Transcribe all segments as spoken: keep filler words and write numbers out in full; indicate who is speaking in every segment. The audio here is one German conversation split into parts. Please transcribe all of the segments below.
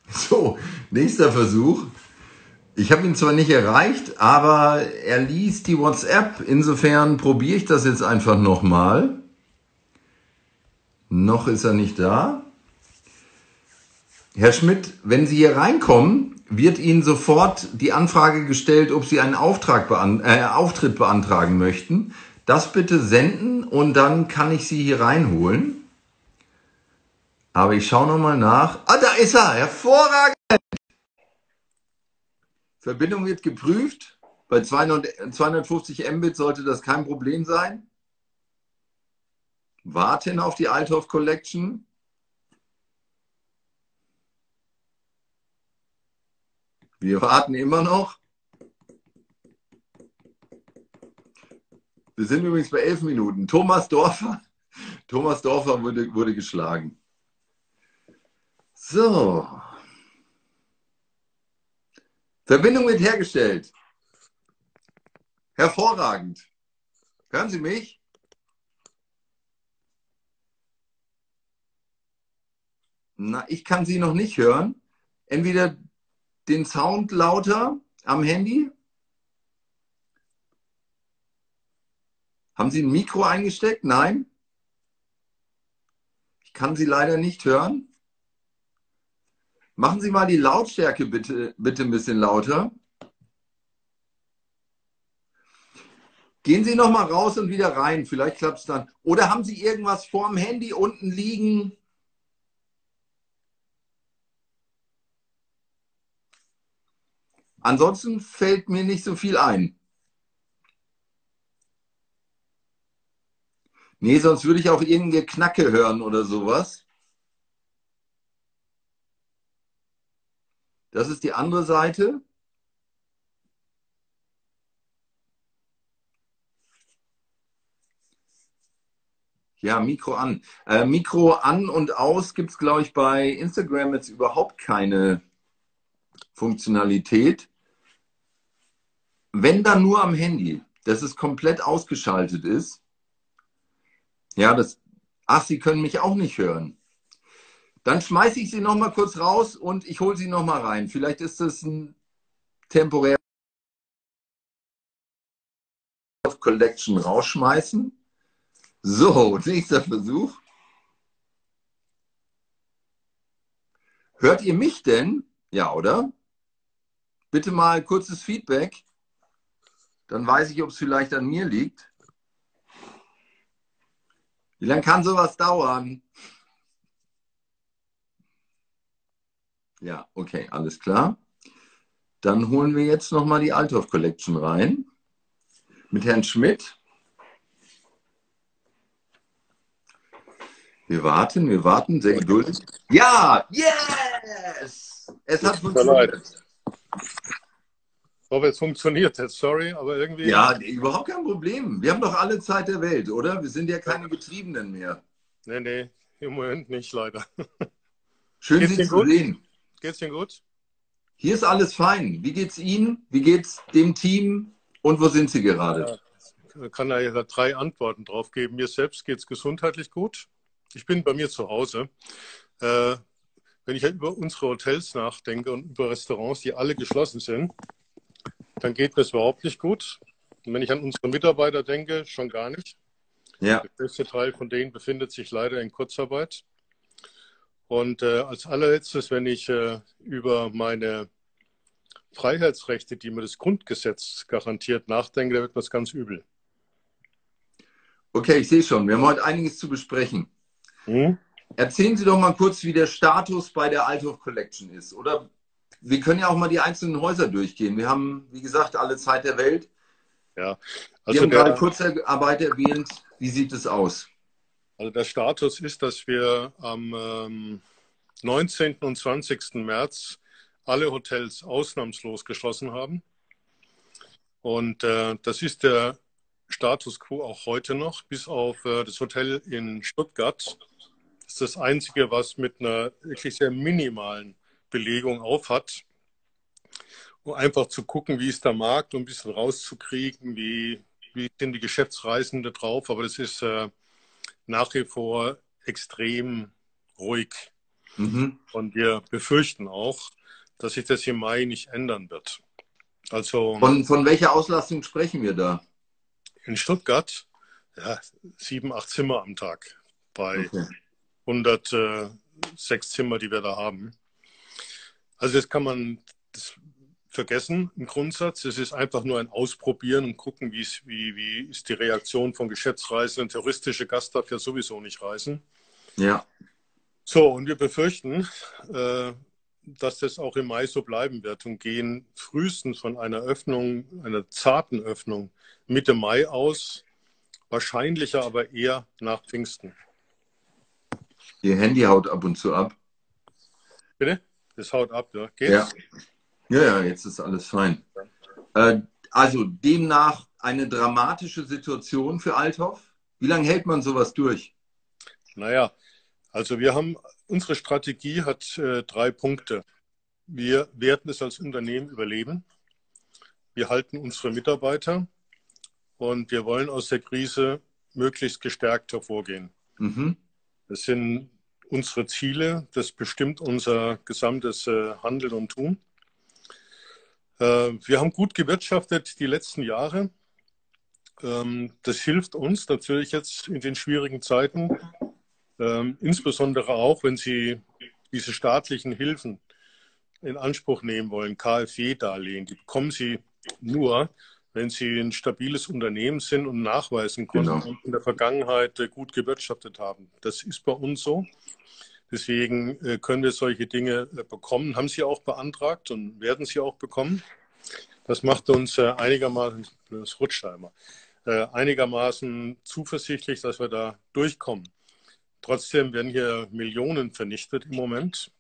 Speaker 1: So, nächster Versuch. Ich habe ihn zwar nicht erreicht, aber er liest die WhatsApp. Insofern probiere ich das jetzt einfach nochmal. Noch ist er nicht da. Herr Schmidt, wenn Sie hier reinkommen, wird Ihnen sofort die Anfrage gestellt, ob Sie einen Auftrag bean äh, Auftritt beantragen möchten. Das bitte senden und dann kann ich Sie hier reinholen. Aber ich schaue nochmal nach. Ah, da ist er. Hervorragend. Verbindung wird geprüft. Bei zweihundertfünfzig Mbit sollte das kein Problem sein. Warten auf die Althoff Collection. Wir warten immer noch. Wir sind übrigens bei elf Minuten. Thomas Dorfer, Thomas Dorfer wurde, wurde geschlagen. So. Verbindung wird hergestellt. Hervorragend. Hören Sie mich? Na, ich kann Sie noch nicht hören. Entweder den Sound lauter am Handy. Haben Sie ein Mikro eingesteckt? Nein. Ich kann Sie leider nicht hören. Machen Sie mal die Lautstärke bitte, bitte ein bisschen lauter. Gehen Sie noch mal raus und wieder rein. Vielleicht klappt es dann. Oder haben Sie irgendwas vorm Handy unten liegen? Ansonsten fällt mir nicht so viel ein. Nee, sonst würde ich auch irgendeine Knacke hören oder sowas. Das ist die andere Seite. Ja, Mikro an. Äh, Mikro an und aus gibt es, glaube ich, bei Instagram jetzt überhaupt keine Funktionalität. Wenn dann nur am Handy, dass es komplett ausgeschaltet ist. Ja, das. Ach, Sie können mich auch nicht hören. Dann schmeiße ich Sie noch mal kurz raus und ich hole Sie noch mal rein. Vielleicht ist das ein temporär Collection rausschmeißen. So, nächster Versuch. Hört ihr mich denn? Ja, oder? Bitte mal kurzes Feedback. Dann weiß ich, ob es vielleicht an mir liegt. Wie lange kann sowas dauern? Ja, okay, alles klar. Dann holen wir jetzt nochmal die Althoff Collection rein. Mit Herrn Schmidt. Wir warten, wir warten, sehr geduldig. Ja, yes! Es hat funktioniert.
Speaker 2: Ich hoffe, es funktioniert jetzt, sorry, aber irgendwie...
Speaker 1: Ja, überhaupt kein Problem. Wir haben doch alle Zeit der Welt, oder? Wir sind ja keine Betriebenen mehr.
Speaker 2: Nee, nee, im Moment nicht, leider.
Speaker 1: Schön, Sie zu sehen.
Speaker 2: Geht's Ihnen gut?
Speaker 1: Hier ist alles fein. Wie geht's Ihnen? Wie geht's dem Team? Und wo sind Sie gerade?
Speaker 2: Ja, ich kann da drei Antworten drauf geben. Mir selbst geht's gesundheitlich gut. Ich bin bei mir zu Hause. Äh, wenn ich über unsere Hotels nachdenke und über Restaurants, die alle geschlossen sind, dann geht mir es überhaupt nicht gut. Und wenn ich an unsere Mitarbeiter denke, schon gar nicht.
Speaker 1: Ja.
Speaker 2: Der größte Teil von denen befindet sich leider in Kurzarbeit. Und äh, als allerletztes, wenn ich äh, über meine Freiheitsrechte, die mir das Grundgesetz garantiert, nachdenke, da wird mir das ganz übel.
Speaker 1: Okay, ich sehe schon. Wir haben heute einiges zu besprechen.
Speaker 2: Hm?
Speaker 1: Erzählen Sie doch mal kurz, wie der Status bei der Althoff Collection ist. Oder wir können ja auch mal die einzelnen Häuser durchgehen. Wir haben, wie gesagt, alle Zeit der Welt.
Speaker 2: Ja,
Speaker 1: also wir haben der, gerade Kurzarbeit erwähnt. Wie sieht es aus?
Speaker 2: Also der Status ist, dass wir am ähm, neunzehnten und zwanzigsten März alle Hotels ausnahmslos geschlossen haben. Und äh, das ist der Status quo auch heute noch, bis auf äh, das Hotel in Stuttgart. Das ist das Einzige, was mit einer wirklich sehr minimalen Belegung aufhat. Um einfach zu gucken, wie ist der Markt, um ein bisschen rauszukriegen, wie, wie sind die Geschäftsreisenden drauf. Aber das ist äh, nach wie vor extrem ruhig.
Speaker 1: Mhm.
Speaker 2: Und wir befürchten auch, dass sich das im Mai nicht ändern wird. Also
Speaker 1: Von, von welcher Auslastung sprechen wir da?
Speaker 2: in Stuttgart, ja, sieben, acht Zimmer am Tag bei
Speaker 1: Okay.
Speaker 2: hundertsechs Zimmer, die wir da haben. Also das kann man das vergessen im Grundsatz. Es ist einfach nur ein Ausprobieren und gucken, wie, wie, wie ist die Reaktion von Geschäftsreisenden. Touristische Gast darf ja sowieso nicht reisen.
Speaker 1: Ja.
Speaker 2: So, und wir befürchten, äh, dass das auch im Mai so bleiben wird und gehen frühestens von einer Öffnung, einer zarten Öffnung Mitte Mai aus, wahrscheinlicher aber eher nach Pfingsten.
Speaker 1: Ihr Handy haut ab und zu ab.
Speaker 2: Bitte? Das haut ab, ja. Geht's?
Speaker 1: Ja. Ja, ja, jetzt ist alles fein. Äh, also demnach eine dramatische Situation für Althoff. Wie lange hält man sowas durch?
Speaker 2: Naja, also wir haben, unsere Strategie hat äh, drei Punkte. Wir werden es als Unternehmen überleben. Wir halten unsere Mitarbeiter und wir wollen aus der Krise möglichst gestärkt hervorgehen.
Speaker 1: Mhm.
Speaker 2: Das sind unsere Ziele. Das bestimmt unser gesamtes äh, Handeln und Tun. Äh, wir haben gut gewirtschaftet die letzten Jahre. Ähm, das hilft uns natürlich jetzt in den schwierigen Zeiten. Ähm, insbesondere auch, wenn Sie diese staatlichen Hilfen in Anspruch nehmen wollen, KfW-Darlehen, die bekommen Sie nur, wenn Sie ein stabiles Unternehmen sind und nachweisen konnten,
Speaker 1: Genau.
Speaker 2: und in der Vergangenheit äh, gut gewirtschaftet haben. Das ist bei uns so. Deswegen äh, können wir solche Dinge äh, bekommen, haben Sie auch beantragt und werden Sie auch bekommen. Das macht uns äh, einigermaßen, das rutscht da immer, äh, einigermaßen zuversichtlich, dass wir da durchkommen. Trotzdem werden hier Millionen vernichtet im Moment.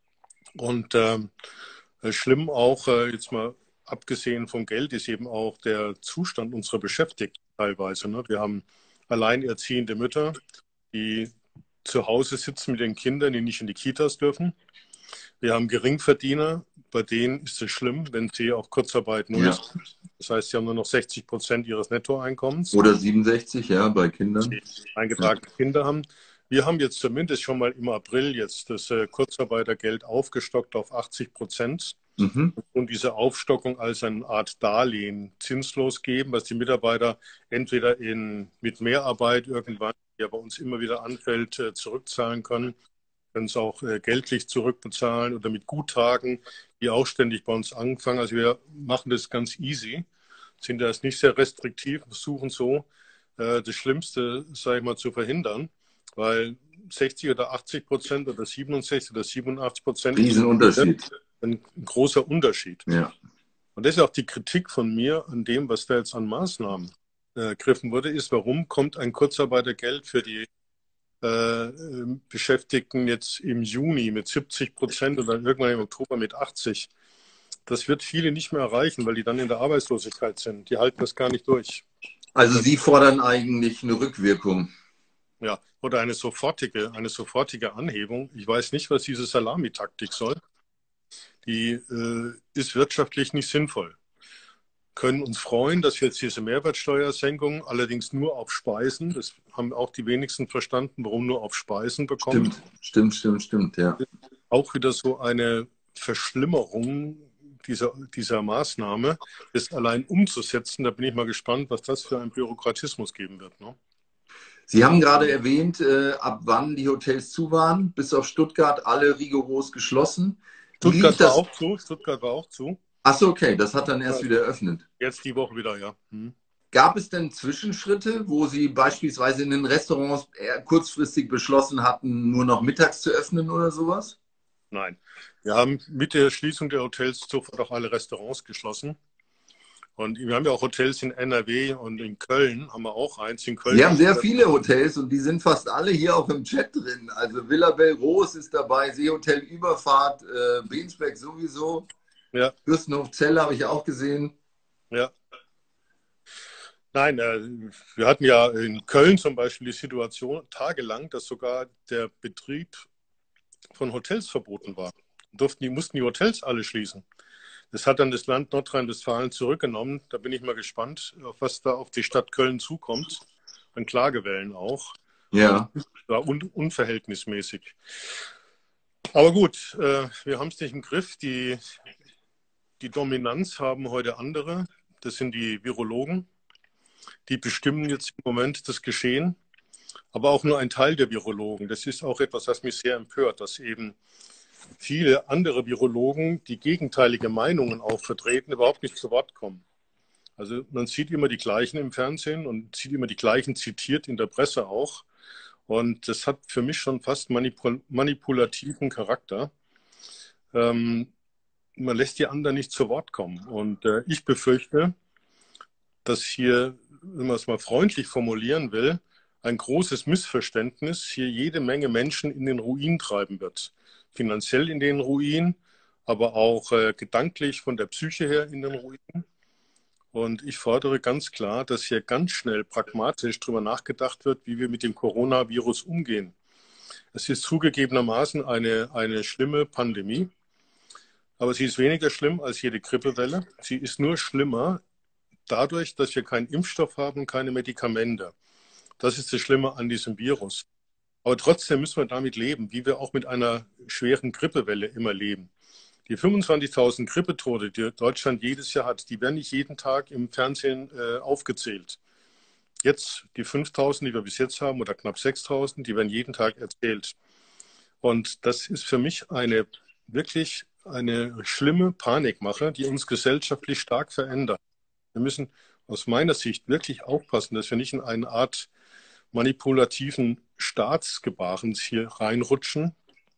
Speaker 2: Und äh, schlimm auch, äh, jetzt mal abgesehen vom Geld, ist eben auch der Zustand unserer Beschäftigten teilweise. Ne? Wir haben alleinerziehende Mütter, die zu Hause sitzen mit den Kindern, die nicht in die Kitas dürfen. Wir haben Geringverdiener, bei denen ist es schlimm, wenn sie auf Kurzarbeit null
Speaker 1: Ja.
Speaker 2: ist. Das heißt, sie haben nur noch sechzig Prozent ihres Nettoeinkommens.
Speaker 1: Oder siebenundsechzig, ja, bei Kindern.
Speaker 2: Die eingetragene Kinder haben. Wir haben jetzt zumindest schon mal im April jetzt das äh, Kurzarbeitergeld aufgestockt auf achtzig Prozent
Speaker 1: Mhm.
Speaker 2: und diese Aufstockung als eine Art Darlehen zinslos geben, was die Mitarbeiter entweder in, mit Mehrarbeit irgendwann, die ja bei uns immer wieder anfällt, äh, zurückzahlen können, können es auch äh, geldlich zurückbezahlen oder mit Guthaben, die auch ständig bei uns anfangen. Also wir machen das ganz easy, sind da jetzt nicht sehr restriktiv, versuchen so äh, das Schlimmste, sage ich mal, zu verhindern, weil sechzig oder achtzig Prozent oder siebenundsechzig oder siebenundachtzig Prozent
Speaker 1: Riesenunterschied.
Speaker 2: ein großer Unterschied.
Speaker 1: Ja.
Speaker 2: Und das ist auch die Kritik von mir an dem, was da jetzt an Maßnahmen äh, ergriffen wurde, ist, warum kommt ein Kurzarbeitergeld für die äh, Beschäftigten jetzt im Juni mit siebzig Prozent und dann irgendwann im Oktober mit achtzig. Das wird viele nicht mehr erreichen, weil die dann in der Arbeitslosigkeit sind. Die halten das gar nicht durch.
Speaker 1: Also Sie fordern eigentlich eine Rückwirkung.
Speaker 2: Ja, oder eine sofortige, eine sofortige Anhebung. Ich weiß nicht, was diese Salamitaktik soll. Die äh, ist wirtschaftlich nicht sinnvoll. Können uns freuen, dass wir jetzt diese Mehrwertsteuersenkung allerdings nur auf Speisen, das haben auch die wenigsten verstanden, warum nur auf Speisen bekommen.
Speaker 1: Stimmt, stimmt, stimmt, stimmt, ja.
Speaker 2: Auch wieder so eine Verschlimmerung dieser, dieser Maßnahme, das allein umzusetzen. Da bin ich mal gespannt, was das für einen Bürokratismus geben wird. Ne?
Speaker 1: Sie haben gerade erwähnt, äh, ab wann die Hotels zu waren. Bis auf Stuttgart alle rigoros geschlossen. Wie lief
Speaker 2: Stuttgart war
Speaker 1: das?
Speaker 2: auch zu. Stuttgart war auch zu.
Speaker 1: Achso, okay, das hat dann erst wieder eröffnet.
Speaker 2: Jetzt die Woche wieder, ja. Hm.
Speaker 1: Gab es denn Zwischenschritte, wo Sie beispielsweise in den Restaurants eher kurzfristig beschlossen hatten, nur noch mittags zu öffnen oder sowas?
Speaker 2: Nein. Wir haben mit der Schließung der Hotels sofort auch alle Restaurants geschlossen. Und wir haben ja auch Hotels in N R W und in Köln, haben wir auch eins in Köln.
Speaker 1: Wir haben sehr viele Hotels und die sind fast alle hier auch im Chat drin. Also Villa Belrose ist dabei, Seehotel Überfahrt, äh, Bensberg sowieso.
Speaker 2: Ja.
Speaker 1: Fürstenhof Zelle habe ich auch gesehen.
Speaker 2: Ja. Nein, äh, wir hatten ja in Köln zum Beispiel die Situation tagelang, dass sogar der Betrieb von Hotels verboten war. Durften die, mussten die Hotels alle schließen. Das hat dann das Land Nordrhein-Westfalen zurückgenommen. Da bin ich mal gespannt, auf was da auf die Stadt Köln zukommt. An Klagewellen auch.
Speaker 1: Ja.
Speaker 2: Das war un unverhältnismäßig. Aber gut, äh, wir haben es nicht im Griff. Die, die Dominanz haben heute andere. Das sind die Virologen. Die bestimmen jetzt im Moment das Geschehen. Aber auch nur ein Teil der Virologen. Das ist auch etwas, was mich sehr empört, dass eben viele andere Virologen, die gegenteilige Meinungen auch vertreten, überhaupt nicht zu Wort kommen. Also man sieht immer die gleichen im Fernsehen und sieht immer die gleichen zitiert in der Presse auch. Und das hat für mich schon fast manipul manipulativen Charakter. Ähm, man lässt die anderen nicht zu Wort kommen. Und äh, ich befürchte, dass hier, wenn man es mal freundlich formulieren will, ein großes Missverständnis hier jede Menge Menschen in den Ruin treiben wird. Finanziell in den Ruin, aber auch äh, gedanklich von der Psyche her in den Ruin. Und ich fordere ganz klar, dass hier ganz schnell pragmatisch darüber nachgedacht wird, wie wir mit dem Coronavirus umgehen. Es ist zugegebenermaßen eine, eine schlimme Pandemie, aber sie ist weniger schlimm als jede Grippewelle. Sie ist nur schlimmer dadurch, dass wir keinen Impfstoff haben, keine Medikamente. Das ist das Schlimme an diesem Virus. Aber trotzdem müssen wir damit leben, wie wir auch mit einer schweren Grippewelle immer leben. Die fünfundzwanzigtausend Grippetote, die Deutschland jedes Jahr hat, die werden nicht jeden Tag im Fernsehen äh, aufgezählt. Jetzt die fünftausend, die wir bis jetzt haben, oder knapp sechstausend, die werden jeden Tag erzählt. Und das ist für mich eine wirklich eine schlimme Panikmache, die uns gesellschaftlich stark verändert. Wir müssen aus meiner Sicht wirklich aufpassen, dass wir nicht in eine Art manipulativen Staatsgebarens hier reinrutschen.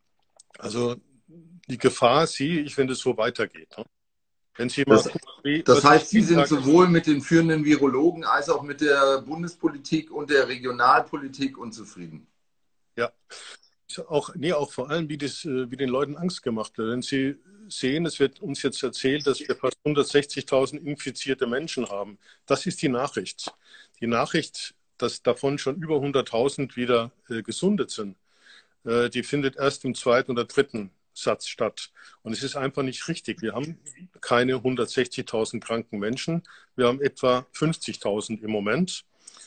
Speaker 2: Also die Gefahr sehe ich, wenn das so weitergeht. Wenn Sie mal
Speaker 1: Das,
Speaker 2: gucken, wie,
Speaker 1: das
Speaker 2: was ich
Speaker 1: heißt, Sie
Speaker 2: jeden
Speaker 1: sind
Speaker 2: Tag
Speaker 1: sowohl mit den führenden Virologen als auch mit der Bundespolitik und der Regionalpolitik unzufrieden.
Speaker 2: ja, auch, nee, auch vor allem, wie, das, wie den Leuten Angst gemacht wird. Wenn Sie sehen, es wird uns jetzt erzählt, dass wir fast hundertsechzigtausend infizierte Menschen haben. Das ist die Nachricht. Die Nachricht, dass davon schon über hunderttausend wieder äh, gesundet sind, äh, die findet erst im zweiten oder dritten Satz statt. Und es ist einfach nicht richtig. Wir haben keine hundertsechzigtausend kranken Menschen. Wir haben etwa fünfzigtausend im Moment.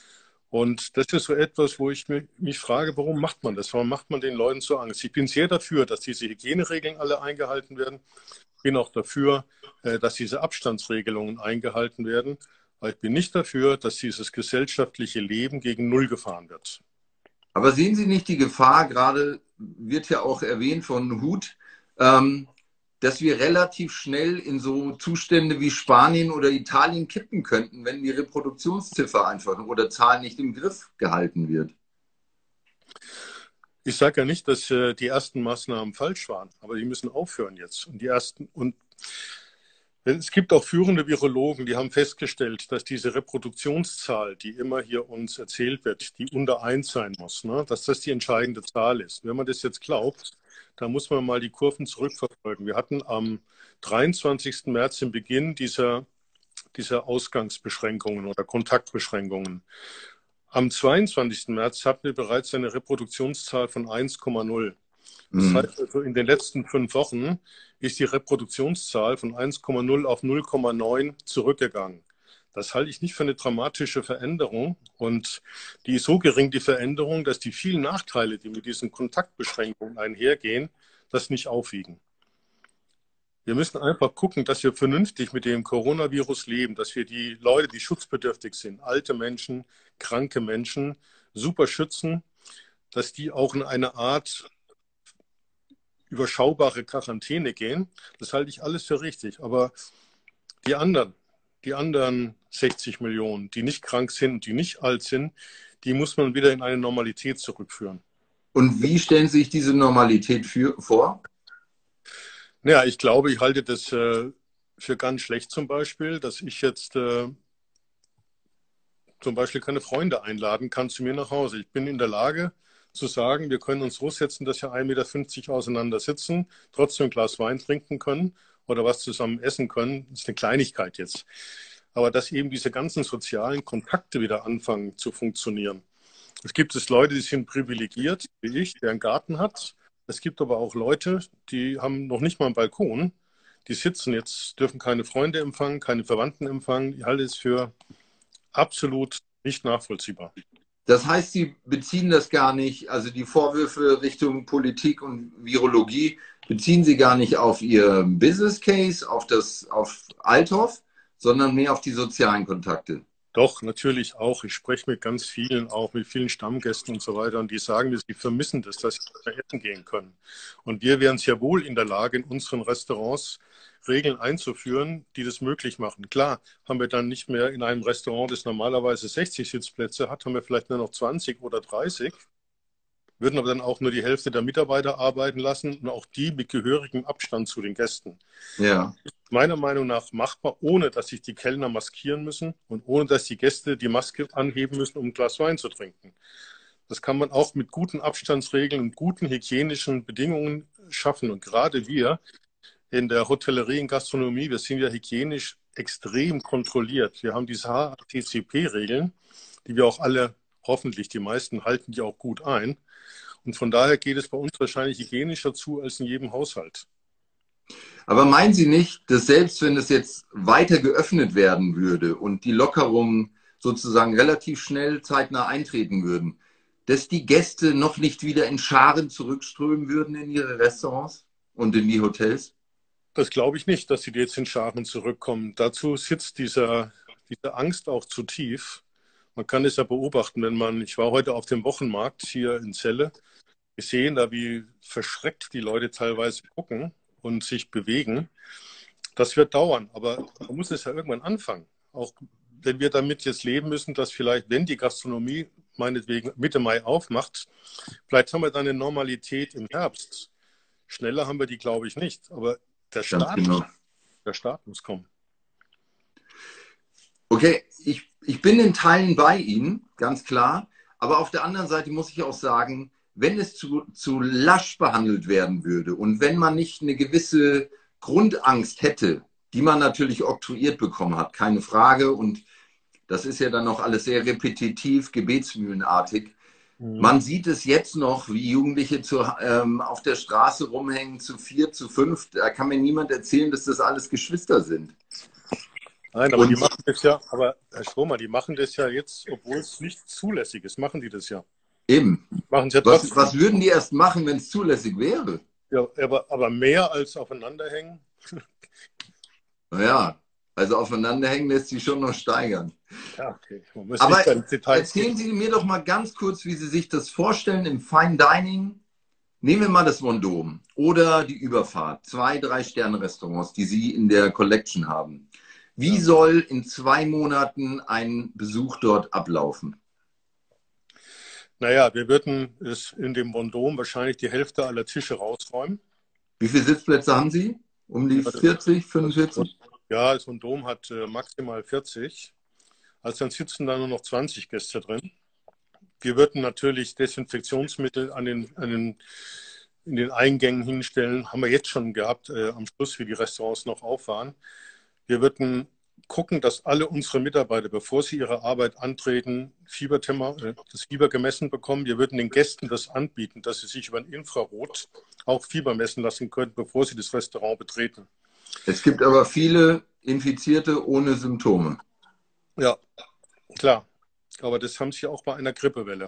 Speaker 2: Und das ist so etwas, wo ich mich frage, warum macht man das? Warum macht man den Leuten so Angst? Ich bin sehr dafür, dass diese Hygieneregeln alle eingehalten werden. Ich bin auch dafür, dass diese Abstandsregelungen eingehalten werden. Aber ich bin nicht dafür, dass dieses gesellschaftliche Leben gegen Null gefahren wird.
Speaker 1: Aber sehen Sie nicht die Gefahr, gerade wird ja auch erwähnt von Huth, ähm, dass wir relativ schnell in so Zustände wie Spanien oder Italien kippen könnten, wenn die Reproduktionsziffer einfach oder Zahl nicht im Griff gehalten wird?
Speaker 2: Ich sage ja nicht, dass äh, die ersten Maßnahmen falsch waren, aber die müssen aufhören jetzt. Und die ersten und es gibt auch führende Virologen, die haben festgestellt, dass diese Reproduktionszahl, die immer hier uns erzählt wird, die unter eins sein muss, ne, dass das die entscheidende Zahl ist. Wenn man das jetzt glaubt, dann muss man mal die Kurven zurückverfolgen. Wir hatten am dreiundzwanzigsten März den Beginn dieser, dieser Ausgangsbeschränkungen oder Kontaktbeschränkungen. Am zweiundzwanzigsten März hatten wir bereits eine Reproduktionszahl von eins Komma null. Das heißt also, in den letzten fünf Wochen ist die Reproduktionszahl von eins Komma null auf null Komma neun zurückgegangen. Das halte ich nicht für eine dramatische Veränderung. Und die ist so gering, die Veränderung, dass die vielen Nachteile, die mit diesen Kontaktbeschränkungen einhergehen, das nicht aufwiegen. Wir müssen einfach gucken, dass wir vernünftig mit dem Coronavirus leben, dass wir die Leute, die schutzbedürftig sind, alte Menschen, kranke Menschen, super schützen, dass die auch in eine Art überschaubare Quarantäne gehen. Das halte ich alles für richtig. Aber die anderen, die anderen sechzig Millionen, die nicht krank sind, die nicht alt sind, die muss man wieder in eine Normalität zurückführen.
Speaker 1: Und wie stellen Sie sich diese Normalität für, vor?
Speaker 2: Ja, ich glaube, ich halte das äh, für ganz schlecht zum Beispiel, dass ich jetzt äh, zum Beispiel keine Freunde einladen kann zu mir nach Hause. Ich bin in der Lage zu sagen, wir können uns lossetzen, dass wir ein Meter fünfzig auseinander sitzen, trotzdem ein Glas Wein trinken können oder was zusammen essen können. Das ist eine Kleinigkeit jetzt. Aber dass eben diese ganzen sozialen Kontakte wieder anfangen zu funktionieren. Es gibt es Leute, die sind privilegiert, wie ich, der einen Garten hat. Es gibt aber auch Leute, die haben noch nicht mal einen Balkon. Die sitzen jetzt, dürfen keine Freunde empfangen, keine Verwandten empfangen. Ich halte es für absolut nicht nachvollziehbar.
Speaker 1: Das heißt, Sie beziehen das gar nicht, also die Vorwürfe Richtung Politik und Virologie beziehen Sie gar nicht auf Ihr Business Case, auf das, auf Althoff, sondern mehr auf die sozialen Kontakte.
Speaker 2: Doch, natürlich auch. Ich spreche mit ganz vielen, auch mit vielen Stammgästen und so weiter, und die sagen, dass sie vermissen das, dass sie nicht mehr essen gehen können. Und wir wären sehr wohl in der Lage, in unseren Restaurants Regeln einzuführen, die das möglich machen. Klar, haben wir dann nicht mehr in einem Restaurant, das normalerweise sechzig Sitzplätze hat, haben wir vielleicht nur noch zwanzig oder dreißig, würden aber dann auch nur die Hälfte der Mitarbeiter arbeiten lassen und auch die mit gehörigem Abstand zu den Gästen.
Speaker 1: Ja.
Speaker 2: Meiner Meinung nach machbar, ohne dass sich die Kellner maskieren müssen und ohne dass die Gäste die Maske anheben müssen, um ein Glas Wein zu trinken. Das kann man auch mit guten Abstandsregeln und guten hygienischen Bedingungen schaffen. Und gerade wir in der Hotellerie und Gastronomie, wir sind ja hygienisch extrem kontrolliert. Wir haben diese H A T C P-Regeln, die wir auch alle, hoffentlich die meisten, halten die auch gut ein. Und von daher geht es bei uns wahrscheinlich hygienischer zu als in jedem Haushalt.
Speaker 1: Aber meinen Sie nicht, dass selbst wenn es jetzt weiter geöffnet werden würde und die Lockerungen sozusagen relativ schnell zeitnah eintreten würden, dass die Gäste noch nicht wieder in Scharen zurückströmen würden in ihre Restaurants und in die Hotels?
Speaker 2: Das glaube ich nicht, dass sie jetzt in Scharen zurückkommen. Dazu sitzt dieser, diese Angst auch zu tief. Man kann es ja beobachten, wenn man, ich war heute auf dem Wochenmarkt hier in Celle, wir sehen da, wie verschreckt die Leute teilweise gucken und sich bewegen. Das wird dauern, aber man muss es ja irgendwann anfangen. Auch wenn wir damit jetzt leben müssen, dass vielleicht, wenn die Gastronomie meinetwegen Mitte Mai aufmacht, vielleicht haben wir dann eine Normalität im Herbst. Schneller haben wir die, glaube ich, nicht. Aber der Start,
Speaker 1: genau.
Speaker 2: der Start muss kommen.
Speaker 1: Okay, ich, ich bin in Teilen bei Ihnen, ganz klar. Aber auf der anderen Seite muss ich auch sagen, wenn es zu, zu lasch behandelt werden würde und wenn man nicht eine gewisse Grundangst hätte, die man natürlich oktroyiert bekommen hat, keine Frage. Und das ist ja dann noch alles sehr repetitiv, gebetsmühlenartig. Mhm. Man sieht es jetzt noch, wie Jugendliche zu, ähm, auf der Straße rumhängen, zu vier, zu fünf. Da kann mir niemand erzählen, dass das alles Geschwister sind.
Speaker 2: Nein, aber und, die machen das ja, aber Herr Stromer, die machen das ja jetzt, obwohl es nicht zulässig ist, machen die das ja.
Speaker 1: Eben.
Speaker 2: Machen sie ja
Speaker 1: was, was würden die erst machen, wenn es zulässig wäre?
Speaker 2: Ja, aber, aber mehr als aufeinanderhängen?
Speaker 1: Naja, also aufeinanderhängen lässt sich schon noch steigern.
Speaker 2: Ja, okay.
Speaker 1: Aber erzählen Sie mir doch mal ganz kurz, wie Sie sich das vorstellen im Fine Dining. Nehmen wir mal das Vendôme oder die Überfahrt. Zwei, drei Sterne-Restaurants, die Sie in der Collection haben. Wie ja. soll in zwei Monaten ein Besuch dort ablaufen?
Speaker 2: Naja, wir würden es in dem Vendôme wahrscheinlich die Hälfte aller Tische rausräumen.
Speaker 1: Wie viele Sitzplätze haben Sie? Um die vierzig, fünfundvierzig?
Speaker 2: Ja, das Vendôme hat äh, maximal vierzig. Also dann sitzen da nur noch zwanzig Gäste drin. Wir würden natürlich Desinfektionsmittel an den, an den, in den Eingängen hinstellen. Haben wir jetzt schon gehabt, äh, am Schluss, wie die Restaurants noch auf waren. Wir würden gucken, dass alle unsere Mitarbeiter, bevor sie ihre Arbeit antreten, Fieberthermo, das Fieber gemessen bekommen. Wir würden den Gästen das anbieten, dass sie sich über ein Infrarot auch Fieber messen lassen können, bevor sie das Restaurant betreten.
Speaker 1: Es gibt aber viele Infizierte ohne Symptome.
Speaker 2: Ja, klar. Aber das haben sie auch bei einer Grippewelle.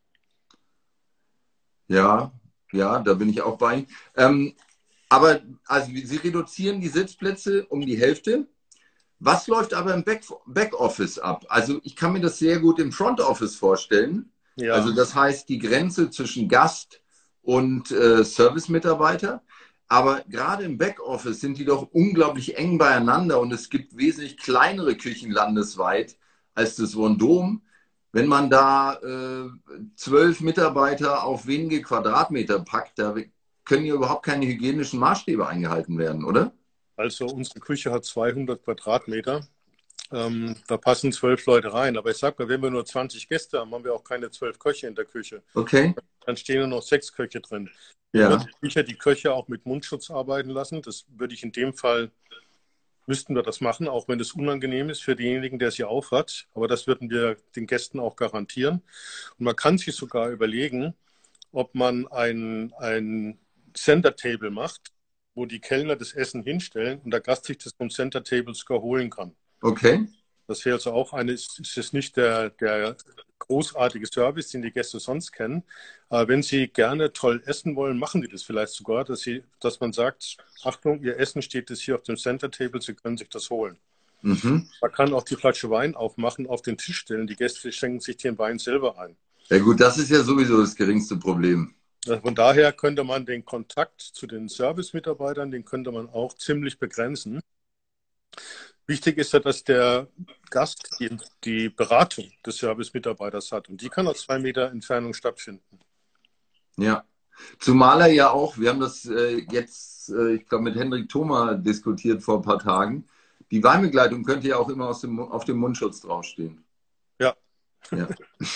Speaker 1: Ja, ja, da bin ich auch bei Ihnen. Ähm, aber also Sie reduzieren die Sitzplätze um die Hälfte. Was läuft aber im Back Backoffice ab? Also ich kann mir das sehr gut im Front Office vorstellen. Ja. Also das heißt die Grenze zwischen Gast und äh, Service-Mitarbeiter. Aber gerade im Backoffice sind die doch unglaublich eng beieinander und es gibt wesentlich kleinere Küchen landesweit als das Vendôme. Wenn man da äh, zwölf Mitarbeiter auf wenige Quadratmeter packt, da können ja überhaupt keine hygienischen Maßstäbe eingehalten werden, oder?
Speaker 2: Also unsere Küche hat zweihundert Quadratmeter. Ähm, da passen zwölf Leute rein. Aber ich sag mal, wenn wir nur zwanzig Gäste haben, haben wir auch keine zwölf Köche in der Küche.
Speaker 1: Okay.
Speaker 2: Dann stehen nur noch sechs Köche drin. Wir
Speaker 1: ja.
Speaker 2: würden sicher die Köche auch mit Mundschutz arbeiten lassen. Das würde ich in dem Fall, müssten wir das machen, auch wenn es unangenehm ist für denjenigen, der sie aufhat. Aber das würden wir den Gästen auch garantieren. Und man kann sich sogar überlegen, ob man ein, ein Center Table macht, wo die Kellner das Essen hinstellen und der Gast sich das vom Center Table sogar holen kann.
Speaker 1: Okay.
Speaker 2: Das wäre also auch eine, ist es nicht der, der großartige Service, den die Gäste sonst kennen. Aber wenn sie gerne toll essen wollen, machen die das vielleicht sogar, dass sie, dass man sagt, Achtung, Ihr Essen steht jetzt hier auf dem Center Table, Sie können sich das holen.
Speaker 1: Mhm.
Speaker 2: Man kann auch die Flasche Wein aufmachen, auf den Tisch stellen. Die Gäste schenken sich den Wein selber ein.
Speaker 1: Ja gut, das ist ja sowieso das geringste Problem.
Speaker 2: Von daher könnte man den Kontakt zu den Service-Mitarbeitern, den könnte man auch ziemlich begrenzen. Wichtig ist ja, dass der Gast die, die Beratung des Service-Mitarbeiters hat. Und die kann aus zwei Meter Entfernung stattfinden.
Speaker 1: Ja, zumal er ja auch, wir haben das äh, jetzt, äh, ich glaube, mit Hendrik Thoma diskutiert vor ein paar Tagen, die Weinbegleitung könnte ja auch immer aus dem, auf dem Mundschutz draufstehen.
Speaker 2: Ja.
Speaker 1: Ja.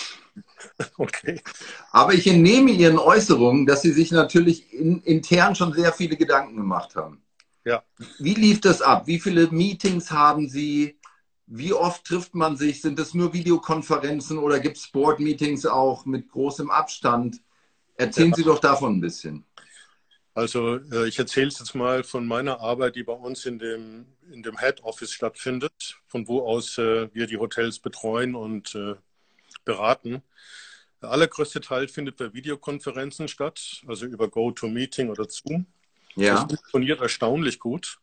Speaker 2: Okay.
Speaker 1: Aber ich entnehme Ihren Äußerungen, dass Sie sich natürlich in, intern schon sehr viele Gedanken gemacht haben.
Speaker 2: Ja.
Speaker 1: Wie lief das ab? Wie viele Meetings haben Sie? Wie oft trifft man sich? Sind das nur Videokonferenzen oder gibt es Board-Meetings auch mit großem Abstand? Erzählen
Speaker 2: Ja.
Speaker 1: Sie doch davon ein bisschen.
Speaker 2: Also ich erzähle es jetzt mal von meiner Arbeit, die bei uns in dem, in dem Head Office stattfindet, von wo aus äh, wir die Hotels betreuen und äh, beraten. Der allergrößte Teil findet bei Videokonferenzen statt, also über GoToMeeting oder Zoom.
Speaker 1: Ja.
Speaker 2: Das funktioniert erstaunlich gut.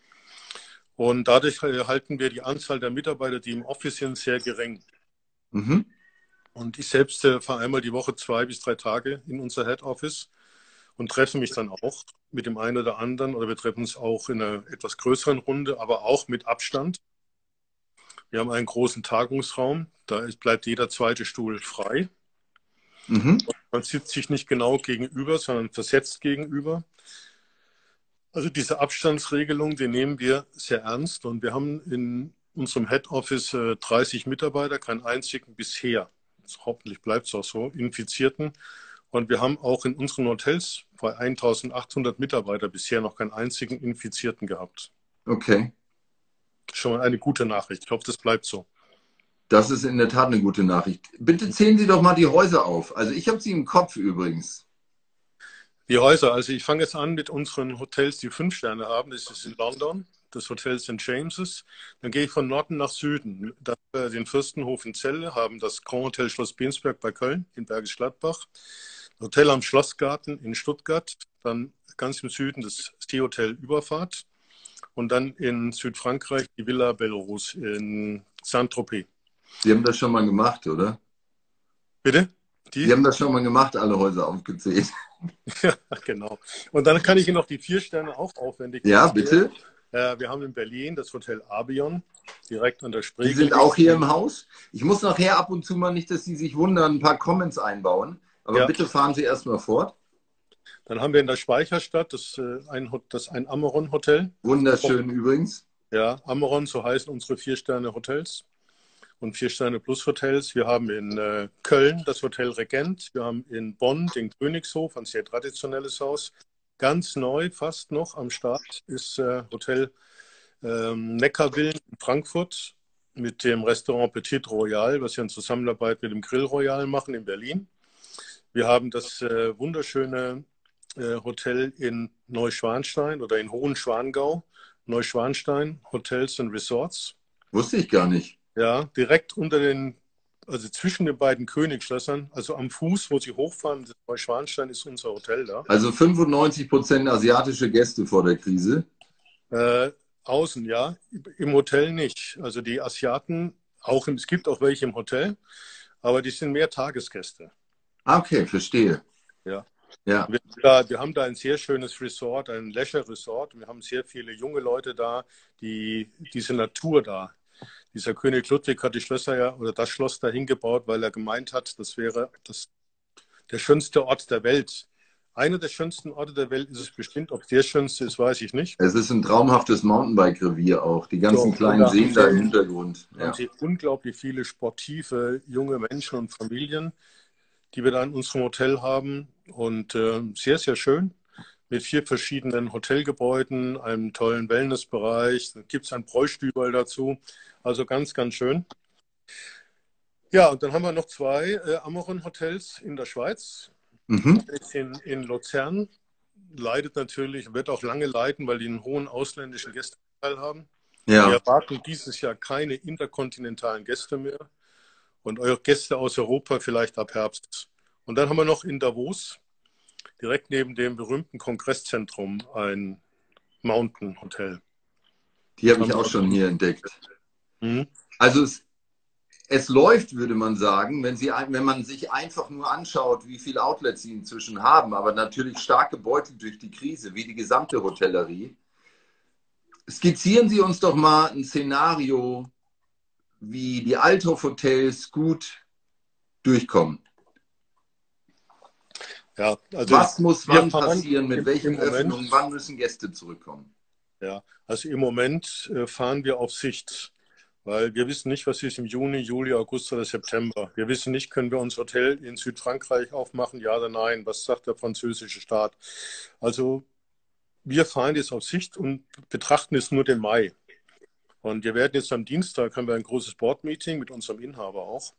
Speaker 2: Und dadurch halten wir die Anzahl der Mitarbeiter, die im Office sind, sehr gering.
Speaker 1: Mhm.
Speaker 2: Und ich selbst äh, fahre einmal die Woche zwei bis drei Tage in unser Head Office und treffe mich dann auch mit dem einen oder anderen. Oder wir treffen uns auch in einer etwas größeren Runde, aber auch mit Abstand. Wir haben einen großen Tagungsraum, da bleibt jeder zweite Stuhl frei.
Speaker 1: Mhm.
Speaker 2: Man sitzt sich nicht genau gegenüber, sondern versetzt gegenüber. Also diese Abstandsregelung, die nehmen wir sehr ernst. Und wir haben in unserem Head Office äh, dreißig Mitarbeiter, keinen einzigen bisher, hoffentlich bleibt es auch so, Infizierten. Und wir haben auch in unseren Hotels bei eintausendachthundert Mitarbeiter bisher noch keinen einzigen Infizierten gehabt.
Speaker 1: Okay.
Speaker 2: Schon mal eine gute Nachricht. Ich hoffe, das bleibt so.
Speaker 1: Das ist in der Tat eine gute Nachricht. Bitte zählen Sie doch mal die Häuser auf. Also ich habe sie im Kopf übrigens.
Speaker 2: Die Häuser, also ich fange jetzt an mit unseren Hotels, die fünf Sterne haben. Das ist in London, das Hotel Sankt James's. Dann gehe ich von Norden nach Süden. Da haben wir den Fürstenhof in Celle, haben das Grand Hotel Schloss Bensberg bei Köln in Bergisch Gladbach, Hotel am Schlossgarten in Stuttgart, dann ganz im Süden das Ski-Hotel Überfahrt und dann in Südfrankreich die Villa Belrose in Saint-Tropez.
Speaker 1: Sie haben das schon mal gemacht, oder?
Speaker 2: Bitte? Die?
Speaker 1: Sie haben das schon mal gemacht, alle Häuser aufgezählt.
Speaker 2: Ja, genau. Und dann kann ich Ihnen noch die vier Sterne auch aufwendig
Speaker 1: Ja, bitte.
Speaker 2: Äh, wir haben in Berlin das Hotel Abion, direkt an der Spree.
Speaker 1: Die sind auch hier im Haus. Ich muss nachher ab und zu mal, nicht, dass Sie sich wundern, ein paar Comments einbauen. Aber
Speaker 2: Ja.
Speaker 1: bitte fahren Sie erstmal fort.
Speaker 2: Dann haben wir in der Speicherstadt das, äh, ein, das ein Ameron-Hotel.
Speaker 1: Wunderschön übrigens.
Speaker 2: Ja, Ameron, so heißen unsere Vier-Sterne-Hotels und Vier-Sterne-Plus-Hotels. Wir haben in äh, Köln das Hotel Regent. Wir haben in Bonn den Königshof, ein sehr traditionelles Haus. Ganz neu, fast noch am Start, ist äh, Hotel ähm, Neckarvillen in Frankfurt mit dem Restaurant Petit Royal, was wir in Zusammenarbeit mit dem Grill Royal machen in Berlin. Wir haben das äh, wunderschöne äh, Hotel in Neuschwanstein oder in Hohenschwangau, Neuschwanstein Hotels and Resorts.
Speaker 1: Wusste ich gar nicht.
Speaker 2: Ja, direkt unter den, also zwischen den beiden Königsschlössern, also am Fuß, wo Sie hochfahren, das Neuschwanstein ist unser Hotel da.
Speaker 1: Also fünfundneunzig Prozent asiatische Gäste vor der Krise.
Speaker 2: Äh, außen, ja, im Hotel nicht. Also die Asiaten, auch im, es gibt auch welche im Hotel, aber die sind mehr Tagesgäste.
Speaker 1: Okay, verstehe.
Speaker 2: Ja.
Speaker 1: Ja.
Speaker 2: Wir, da, wir haben da ein sehr schönes Resort, ein Leisure Resort. Wir haben sehr viele junge Leute da, die diese Natur da. Dieser König Ludwig hat die Schlösser ja oder das Schloss da hingebaut, weil er gemeint hat, das wäre das, der schönste Ort der Welt. Einer der schönsten Orte der Welt ist es bestimmt. Ob der schönste ist, weiß ich nicht.
Speaker 1: Es ist ein traumhaftes Mountainbike-Revier auch. Die ganzen so, kleinen Seen da im Hintergrund.
Speaker 2: Da haben Sie unglaublich viele sportive, junge Menschen und Familien, die wir da in unserem Hotel haben. Und äh, sehr, sehr schön. Mit vier verschiedenen Hotelgebäuden, einem tollen Wellnessbereich. Da gibt es ein Bräustüberl dazu. Also ganz, ganz schön. Ja, und dann haben wir noch zwei äh, Ameron-Hotels in der Schweiz.
Speaker 1: Mhm.
Speaker 2: In, in Luzern. Leidet natürlich, wird auch lange leiden, weil die einen hohen ausländischen Gästeanteil haben.
Speaker 1: Ja.
Speaker 2: Wir erwarten dieses Jahr keine interkontinentalen Gäste mehr. und eure Gäste aus Europa vielleicht ab Herbst. Und dann haben wir noch in Davos, direkt neben dem berühmten Kongresszentrum, ein Mountain Hotel.
Speaker 1: Die habe ich auch schon hier entdeckt.
Speaker 2: Mhm.
Speaker 1: Also es, es läuft, würde man sagen, wenn, sie, wenn man sich einfach nur anschaut, wie viele Outlets sie inzwischen haben, aber natürlich stark gebeutelt durch die Krise, wie die gesamte Hotellerie. Skizzieren Sie uns doch mal ein Szenario, wie die Althoff-Hotels gut durchkommen.
Speaker 2: Ja, also
Speaker 1: Was muss wann
Speaker 2: fahren
Speaker 1: passieren, mit
Speaker 2: im,
Speaker 1: welchen
Speaker 2: im Moment,
Speaker 1: Öffnungen, wann müssen Gäste zurückkommen?
Speaker 2: Ja, also im Moment äh, fahren wir auf Sicht, weil wir wissen nicht, was ist im Juni, Juli, August oder September. Wir wissen nicht, können wir unser Hotel in Südfrankreich aufmachen, ja oder nein? Was sagt der französische Staat? Also wir fahren jetzt auf Sicht und betrachten jetzt nur den Mai. Und wir werden jetzt am Dienstag, haben wir ein großes Board-Meeting mit unserem Inhaber auch,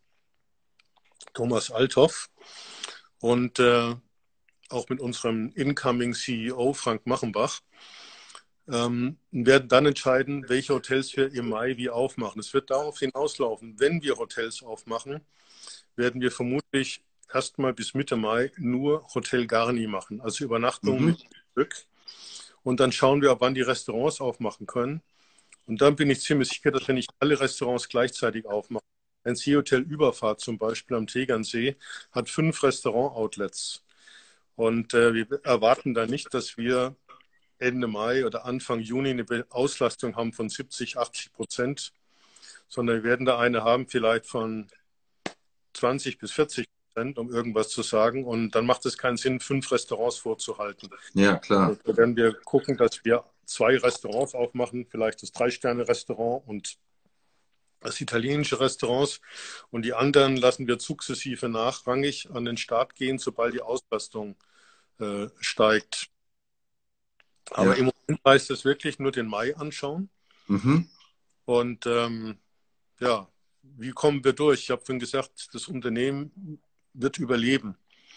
Speaker 2: Thomas Althoff, und äh, auch mit unserem incoming C E O Frank Machenbach. Ähm, werden dann entscheiden, welche Hotels wir im Mai wie aufmachen. Es wird darauf hinauslaufen, wenn wir Hotels aufmachen, werden wir vermutlich erstmal bis Mitte Mai nur Hotel Garni machen, also Übernachtungen
Speaker 1: Mhm.
Speaker 2: mit Glück. Und dann schauen wir, ab wann die Restaurants aufmachen können. Und dann bin ich ziemlich sicher, dass wir nicht alle Restaurants gleichzeitig aufmachen. Ein Seehotel Überfahrt zum Beispiel am Tegernsee hat fünf Restaurant-Outlets. Und äh, wir erwarten da nicht, dass wir Ende Mai oder Anfang Juni eine Auslastung haben von siebzig, achtzig Prozent, sondern wir werden da eine haben vielleicht von zwanzig bis vierzig Prozent, um irgendwas zu sagen. Und dann macht es keinen Sinn, fünf Restaurants vorzuhalten.
Speaker 1: Ja, klar.
Speaker 2: Also da werden wir gucken, dass wir zwei Restaurants aufmachen, vielleicht das Drei-Sterne-Restaurant und das italienische Restaurants. Und die anderen lassen wir sukzessive nachrangig an den Start gehen, sobald die Auslastung äh, steigt. Aber
Speaker 1: Ja.
Speaker 2: im Moment heißt es wirklich nur den Mai anschauen.
Speaker 1: Mhm.
Speaker 2: Und ähm, ja, wie kommen wir durch? Ich habe vorhin gesagt, das Unternehmen wird überleben.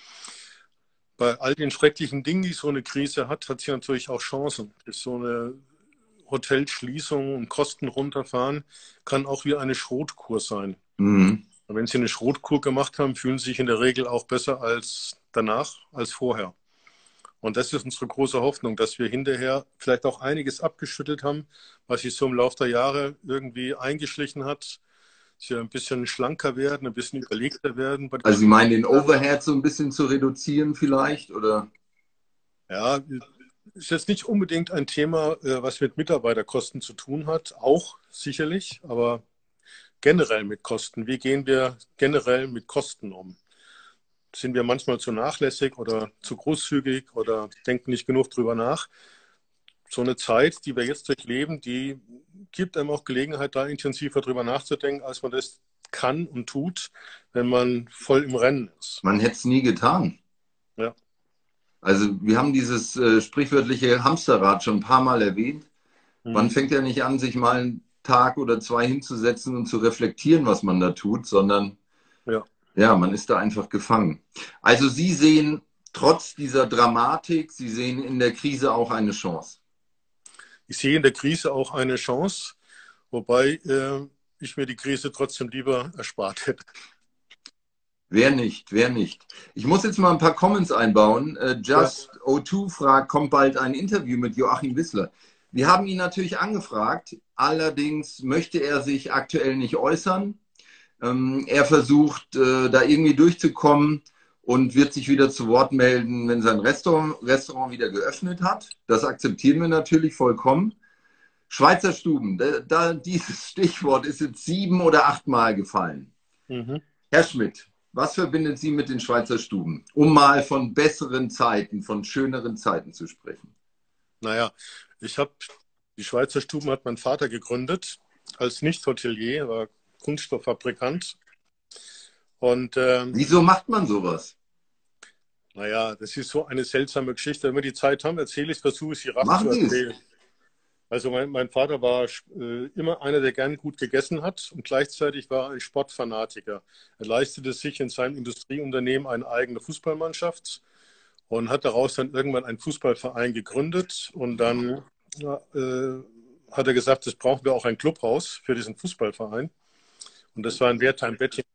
Speaker 2: Bei all den schrecklichen Dingen, die so eine Krise hat, hat sie natürlich auch Chancen. So eine Hotelschließung und Kosten runterfahren kann auch wie eine Schrotkur sein.
Speaker 1: Mhm.
Speaker 2: Und wenn Sie eine Schrotkur gemacht haben, fühlen Sie sich in der Regel auch besser als danach, als vorher. Und das ist unsere große Hoffnung, dass wir hinterher vielleicht auch einiges abgeschüttet haben, was sich so im Laufe der Jahre irgendwie eingeschlichen hat. Dass wir ein bisschen schlanker werden, ein bisschen überlegter werden.
Speaker 1: Also Sie meinen, den Overhead so ein bisschen zu reduzieren vielleicht, oder?
Speaker 2: Ja, ist jetzt nicht unbedingt ein Thema, was mit Mitarbeiterkosten zu tun hat, auch sicherlich, aber generell mit Kosten. Wie gehen wir generell mit Kosten um? Sind wir manchmal zu nachlässig oder zu großzügig oder denken nicht genug drüber nach? So eine Zeit, die wir jetzt durchleben, die gibt einem auch Gelegenheit, da intensiver drüber nachzudenken, als man das kann und tut, wenn man voll im Rennen ist.
Speaker 1: Man hätte es nie getan.
Speaker 2: Ja.
Speaker 1: Also wir haben dieses äh, sprichwörtliche Hamsterrad schon ein paar Mal erwähnt. Mhm. Man fängt ja nicht an, sich mal einen Tag oder zwei hinzusetzen und zu reflektieren, was man da tut, sondern
Speaker 2: ja,
Speaker 1: ja, man ist da einfach gefangen. Also Sie sehen trotz dieser Dramatik, Sie sehen in der Krise auch eine Chance.
Speaker 2: Ich sehe in der Krise auch eine Chance, wobei äh, ich mir die Krise trotzdem lieber erspart hätte.
Speaker 1: Wer nicht, wer nicht. Ich muss jetzt mal ein paar Comments einbauen. Uh, Just ja. O zwei fragt, kommt bald ein Interview mit Joachim Wissler. Wir haben ihn natürlich angefragt, allerdings möchte er sich aktuell nicht äußern. Ähm, er versucht, äh, da irgendwie durchzukommen und wird sich wieder zu Wort melden, wenn sein Restaurant, Restaurant wieder geöffnet hat. Das akzeptieren wir natürlich vollkommen. Schweizer Stuben, da, da dieses Stichwort ist jetzt sieben oder acht Mal gefallen. Mhm. Herr Schmidt, was verbindet Sie mit den Schweizer Stuben, um mal von besseren Zeiten, von schöneren Zeiten zu sprechen?
Speaker 2: Naja, ich habe, die Schweizer Stuben hat mein Vater gegründet, als Nicht-Hotelier, er war Kunststofffabrikant. Und, ähm,
Speaker 1: wieso macht man sowas?
Speaker 2: Naja, das ist so eine seltsame Geschichte. Wenn wir die Zeit haben, erzähle ich, versuche ich sie rasch
Speaker 1: Machen
Speaker 2: zu erzählen. Also mein, mein Vater war äh, immer einer, der gern gut gegessen hat und gleichzeitig war ein Sportfanatiker. Er leistete sich in seinem Industrieunternehmen eine eigene Fußballmannschaft und hat daraus dann irgendwann einen Fußballverein gegründet. Und dann ja, äh, hat er gesagt, das brauchen wir auch ein Clubhaus für diesen Fußballverein. Und das war in Wertheim-Bettingen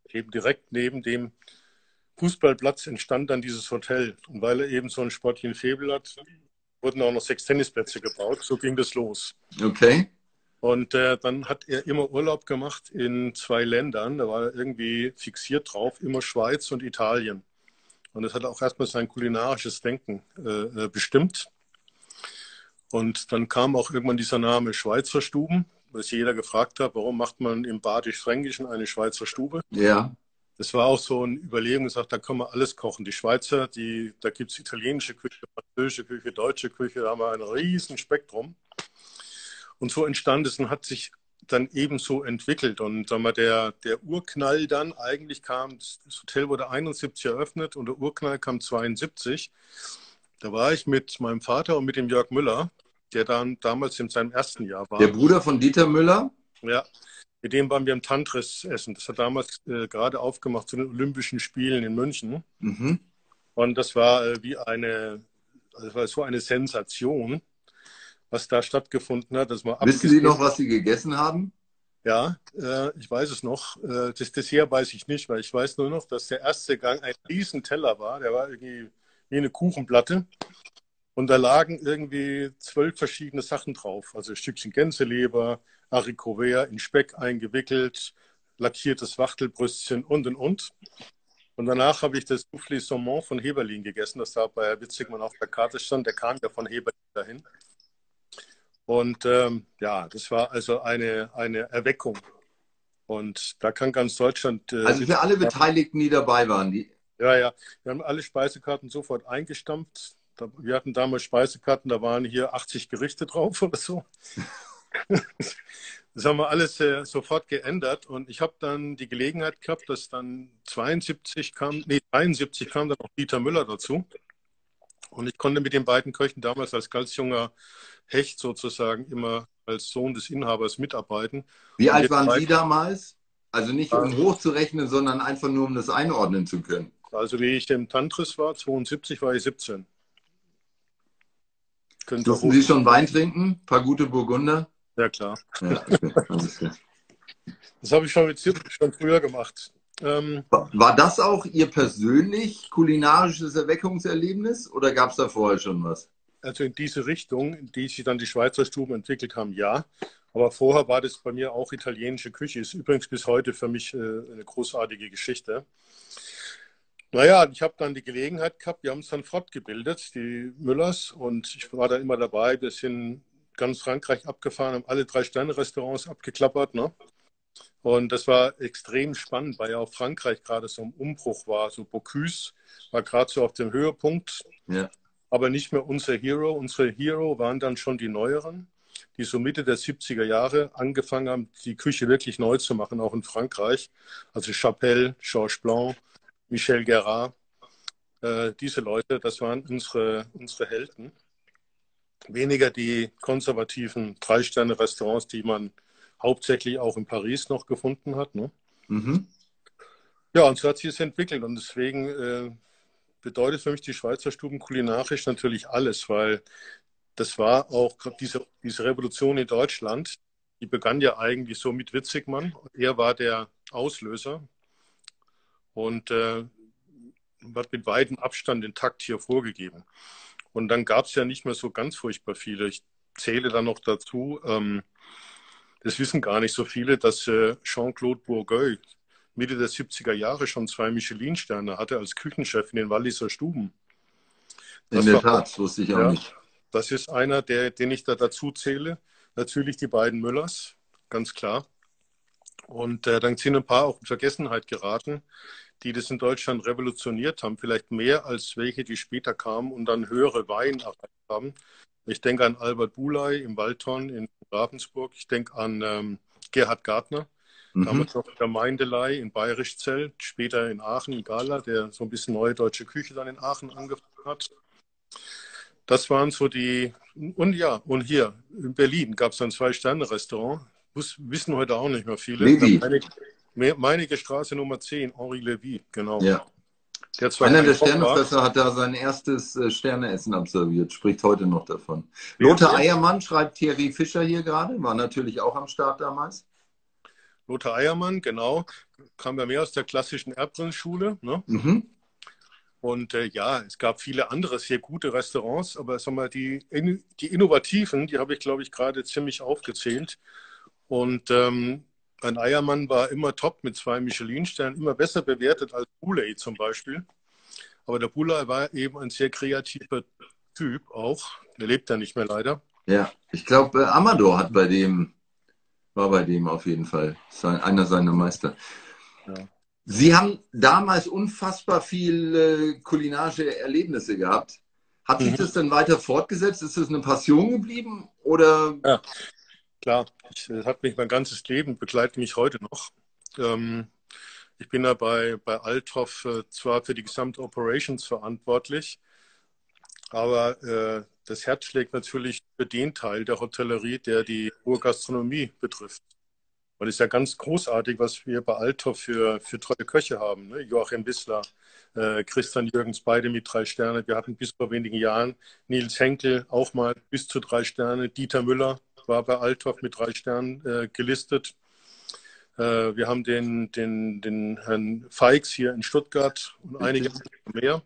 Speaker 2: eben direkt neben dem Fußballplatz entstand dann dieses Hotel. Und weil er eben so ein sportlichen Faible hat, wurden auch noch sechs Tennisplätze gebaut. So ging das los.
Speaker 1: Okay.
Speaker 2: Und äh, dann hat er immer Urlaub gemacht in zwei Ländern. Da war er irgendwie fixiert drauf, immer Schweiz und Italien. Und das hat auch erstmal sein kulinarisches Denken äh, bestimmt. Und dann kam auch irgendwann dieser Name Schweizer Stuben, weil sich jeder gefragt hat, warum macht man im Badisch-Fränkischen eine Schweizer Stube?
Speaker 1: Ja.
Speaker 2: Das war auch so eine Überlegung, gesagt, da kann man alles kochen. Die Schweizer, die, da gibt es italienische Küche, französische Küche, deutsche Küche, da haben wir ein riesen Spektrum. Und so entstand es und hat sich dann ebenso entwickelt. Und sagen wir, der, der Urknall dann eigentlich kam, das Hotel wurde einundsiebzig eröffnet und der Urknall kam zweiundsiebzig. Da war ich mit meinem Vater und mit dem Jörg Müller, der dann damals in seinem ersten Jahr war.
Speaker 1: Der Bruder von Dieter Müller?
Speaker 2: Ja, mit dem waren wir im Tantris essen. Das hat damals äh, gerade aufgemacht zu den Olympischen Spielen in München.
Speaker 1: Mhm.
Speaker 2: Und das war äh, wie eine, das war so eine Sensation, was da stattgefunden hat. Dass man
Speaker 1: Wissen Sie noch, was Sie gegessen haben?
Speaker 2: Ja, äh, ich weiß es noch. Äh, das Dessert weiß ich nicht, weil ich weiß nur noch, dass der erste Gang ein riesen Teller war. Der war irgendwie wie eine Kuchenplatte. Und da lagen irgendwie zwölf verschiedene Sachen drauf. Also ein Stückchen Gänseleber, Haricots verts in Speck eingewickelt, lackiertes Wachtelbrüstchen und, und, und. Und danach habe ich das Soufflé Saumon von Heberlin gegessen. Das da bei Herr Witzigmann auf der Karte stand. Der kam ja von Heberlin dahin. Und ähm, ja, das war also eine, eine Erweckung. Und da kann ganz Deutschland... Äh,
Speaker 1: also für alle Beteiligten, die dabei waren. Die...
Speaker 2: Ja, ja. Wir haben alle Speisekarten sofort eingestampft. Wir hatten damals Speisekarten, da waren hier achtzig Gerichte drauf oder so. Das haben wir alles äh, sofort geändert. Und ich habe dann die Gelegenheit gehabt, dass dann zweiundsiebzig kam, nee, dreiundsiebzig kam dann auch Dieter Müller dazu. Und ich konnte mit den beiden Köchen damals als ganz junger Hecht sozusagen immer als Sohn des Inhabers mitarbeiten.
Speaker 1: Wie alt waren Sie damals? Also nicht um hochzurechnen, sondern einfach nur um das einordnen zu können.
Speaker 2: Also wie ich im Tantris war, zweiundsiebzig, war ich siebzehn.
Speaker 1: Durften Sie schon Wein trinken? Ein paar gute Burgunder?
Speaker 2: Ja, klar.
Speaker 1: Ja, okay. Alles klar.
Speaker 2: Das habe ich schon, mit, schon früher gemacht. Ähm,
Speaker 1: war das auch Ihr persönlich kulinarisches Erweckungserlebnis oder gab es da vorher schon was?
Speaker 2: Also in diese Richtung, in die sich dann die Schweizer Stuben entwickelt haben, ja. Aber vorher war das bei mir auch italienische Küche. Ist übrigens bis heute für mich äh, eine großartige Geschichte. Naja, ich habe dann die Gelegenheit gehabt, wir haben uns dann fortgebildet, die Müllers, und ich war da immer dabei. Wir sind ganz Frankreich abgefahren, haben alle drei Sterne-Restaurants abgeklappert, ne? Und das war extrem spannend, weil ja auch Frankreich gerade so im Umbruch war. So Bocuse war gerade so auf dem Höhepunkt,
Speaker 1: ja.
Speaker 2: Aber nicht mehr unser Hero. Unsere Hero waren dann schon die Neueren, die so Mitte der siebziger Jahre angefangen haben, die Küche wirklich neu zu machen, auch in Frankreich. Also Chapelle, Georges Blanc, Michel Guérard, äh, diese Leute, das waren unsere, unsere Helden. Weniger die konservativen Drei-Sterne-Restaurants, die man hauptsächlich auch in Paris noch gefunden hat. Ne?
Speaker 1: Mhm.
Speaker 2: Ja, und so hat sich es entwickelt. Und deswegen äh, bedeutet für mich die Schweizer Stuben kulinarisch natürlich alles, weil das war auch diese, diese Revolution in Deutschland, die begann ja eigentlich so mit Witzigmann. Er war der Auslöser und äh, hat mit weitem Abstand den Takt hier vorgegeben. Und dann gab es ja nicht mehr so ganz furchtbar viele. Ich zähle dann noch dazu, ähm, das wissen gar nicht so viele, dass äh, Jean-Claude Bourgueil Mitte der siebziger Jahre schon zwei Michelin-Sterne hatte als Küchenchef in den Walliser Stuben.
Speaker 1: Das in der Tat, das wusste ich auch
Speaker 2: ja,
Speaker 1: nicht.
Speaker 2: Das ist einer, der, den ich da dazu zähle. Natürlich die beiden Müllers, ganz klar. Und äh, dann sind ein paar auch in Vergessenheit geraten, die das in Deutschland revolutioniert haben. Vielleicht mehr als welche, die später kamen und dann höhere Weine erreicht haben. Ich denke an Albert Buley im Waldhorn in Ravensburg. Ich denke an ähm, Gerhard Gartner.
Speaker 1: Mhm.
Speaker 2: Damals noch der Meindelei in Bayerischzell, später in Aachen, in Gala, der so ein bisschen neue deutsche Küche dann in Aachen angefangen hat. Das waren so die, und ja, und hier in Berlin gab es ein Zwei-Sterne-Restaurant, wissen heute auch nicht mehr viele.
Speaker 1: Levy.
Speaker 2: Meinige, Meinige Straße Nummer zehn, Henri Levy, genau.
Speaker 1: Ja.
Speaker 2: Der
Speaker 1: Einer der Sternefresser hat da sein erstes äh, Sterneessen absolviert, spricht heute noch davon. Lothar Eiermann schreibt Thierry Fischer hier gerade, war natürlich auch am Start damals.
Speaker 2: Lothar Eiermann, genau. Kam ja mehr aus der klassischen Erbsen-Schule. Ne?
Speaker 1: Mhm.
Speaker 2: Und äh, ja, es gab viele andere sehr gute Restaurants, aber sag mal, die, die innovativen, die habe ich, glaube ich, gerade ziemlich aufgezählt. Und ähm, ein Eiermann war immer top mit zwei Michelin-Sternen, immer besser bewertet als Bouley zum Beispiel. Aber der Bouley war eben ein sehr kreativer Typ auch. Der lebt ja nicht mehr leider.
Speaker 1: Ja, ich glaube, äh, Amador hat bei dem, war bei dem auf jeden Fall sein, einer seiner Meister.
Speaker 2: Ja.
Speaker 1: Sie haben damals unfassbar viele kulinarische Erlebnisse gehabt. Hat sich
Speaker 2: Mhm.
Speaker 1: das dann weiter fortgesetzt? Ist das eine Passion geblieben? Oder?
Speaker 2: Ja, klar. Ich, das hat mich mein ganzes Leben, begleitet mich heute noch. Ähm, ich bin da bei, bei Althoff äh, zwar für die gesamte Operations verantwortlich, aber äh, das Herz schlägt natürlich für den Teil der Hotellerie, der die hohe Gastronomie betrifft. Und es ist ja ganz großartig, was wir bei Althoff für, für tolle Köche haben. Ne? Joachim Wissler, äh, Christian Jürgens, beide mit drei Sterne. Wir hatten bis vor wenigen Jahren Nils Henkel, auch mal bis zu drei Sterne. Dieter Müller war bei Althoff mit drei Sternen äh, gelistet. Äh, wir haben den, den, den Herrn Feix hier in Stuttgart und einige mehr.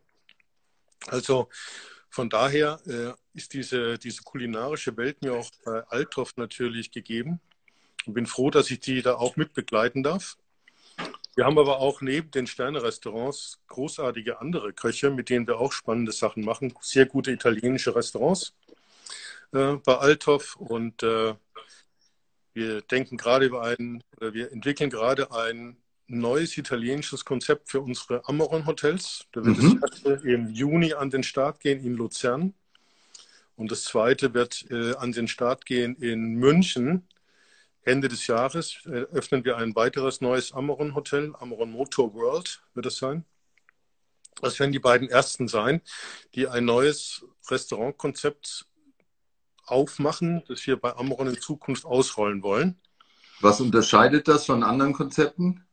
Speaker 2: Also von daher äh, ist diese, diese kulinarische Welt mir auch bei Althoff natürlich gegeben. Ich bin froh, dass ich die da auch mitbegleiten darf. Wir haben aber auch neben den Sterne-Restaurants großartige andere Köche, mit denen wir auch spannende Sachen machen. Sehr gute italienische Restaurants äh, bei Althoff. Und äh, wir denken gerade über ein, oder wir entwickeln gerade ein neues italienisches Konzept für unsere Ameron-Hotels. Da wird das
Speaker 1: Mhm.
Speaker 2: erste im Juni an den Start gehen in Luzern. Und das zweite wird äh, an den Start gehen in München. Ende des Jahres äh, öffnen wir ein weiteres neues Ameron-Hotel, Ameron Motor World wird es sein. Das werden die beiden ersten sein, die ein neues Restaurantkonzept aufmachen, das wir bei Ameron in Zukunft ausrollen wollen.
Speaker 1: Was unterscheidet das von anderen Konzepten?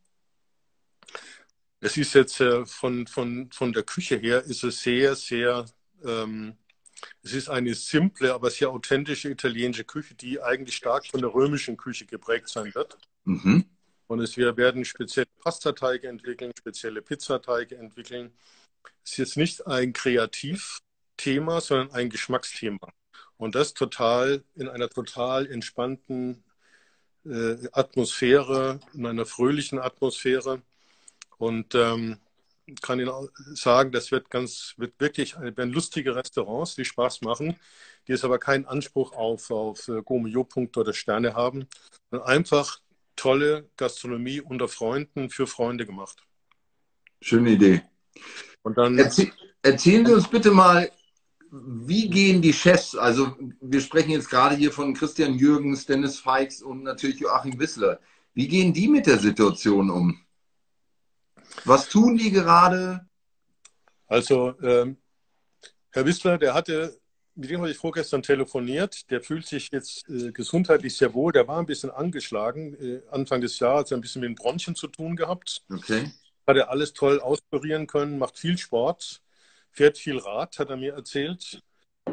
Speaker 2: Es ist jetzt äh, von, von, von der Küche her, ist es sehr, sehr, ähm, es ist eine simple, aber sehr authentische italienische Küche, die eigentlich stark von der römischen Küche geprägt sein wird.
Speaker 1: Mhm.
Speaker 2: Und es, wir werden spezielle Pastateige entwickeln, spezielle Pizzateige entwickeln. Es ist jetzt nicht ein Kreativthema, sondern ein Geschmacksthema. Und das total in einer total entspannten äh, Atmosphäre, in einer fröhlichen Atmosphäre. Und ähm, kann Ihnen auch sagen, das wird ganz, wird wirklich werden lustige Restaurants, die Spaß machen, die jetzt aber keinen Anspruch auf, auf Gourmillot-Punkte oder Sterne haben, sondern einfach tolle Gastronomie unter Freunden für Freunde gemacht.
Speaker 1: Schöne Idee.
Speaker 2: Und dann
Speaker 1: Erzäh erzählen Sie uns bitte mal, wie gehen die Chefs, also wir sprechen jetzt gerade hier von Christian Jürgens, Dennis Feix und natürlich Joachim Wissler. Wie gehen die mit der Situation um? Was tun die gerade?
Speaker 2: Also ähm, Herr Wissler, der hatte, mit dem habe ich vorgestern telefoniert, der fühlt sich jetzt äh, gesundheitlich sehr wohl, der war ein bisschen angeschlagen, äh, Anfang des Jahres ein bisschen mit den Bronchien zu tun gehabt.
Speaker 1: Okay.
Speaker 2: Hat er alles toll auskurieren können, macht viel Sport, fährt viel Rad, hat er mir erzählt.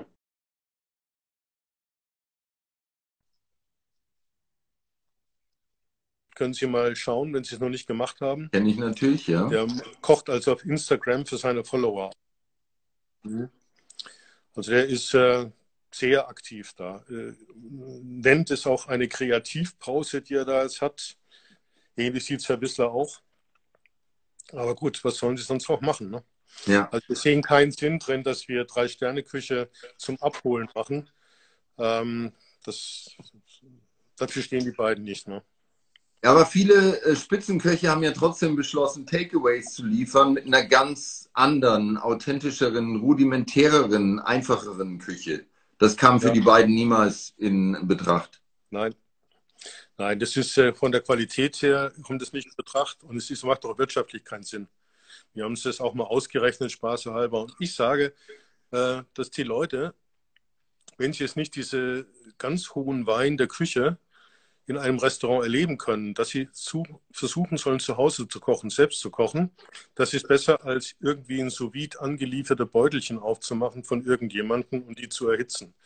Speaker 2: Können Sie mal schauen, wenn Sie es noch nicht gemacht haben.
Speaker 1: Kenne ich natürlich, ja.
Speaker 2: Der kocht also auf Instagram für seine Follower. Mhm. Also der ist äh, sehr aktiv da. Äh, nennt es auch eine Kreativpause, die er da jetzt hat. Ähnlich sieht es Herr Wissler auch. Aber gut, was sollen Sie sonst auch machen? Ne?
Speaker 1: Ja.
Speaker 2: Also wir sehen keinen Sinn drin, dass wir Drei-Sterne-Küche zum Abholen machen. Ähm, das, dafür stehen die beiden nicht. Ne?
Speaker 1: Ja, aber viele äh, Spitzenköche haben ja trotzdem beschlossen, Takeaways zu liefern mit einer ganz anderen, authentischeren, rudimentäreren, einfacheren Küche. Das kam für
Speaker 2: Ja,
Speaker 1: die beiden niemals in Betracht.
Speaker 2: nein. Nein, das ist äh, von der Qualität her, kommt es nicht in Betracht und es ist, macht auch wirtschaftlich keinen Sinn. Wir haben uns das auch mal ausgerechnet, spaßhalber. Und ich sage, äh, dass die Leute, wenn sie jetzt nicht diese ganz hohen Wein der Küche in einem Restaurant erleben können, dass sie zu, versuchen sollen, zu Hause zu kochen, selbst zu kochen. Das ist besser, als irgendwie ein sous vide angelieferte Beutelchen aufzumachen von irgendjemandem und die zu erhitzen.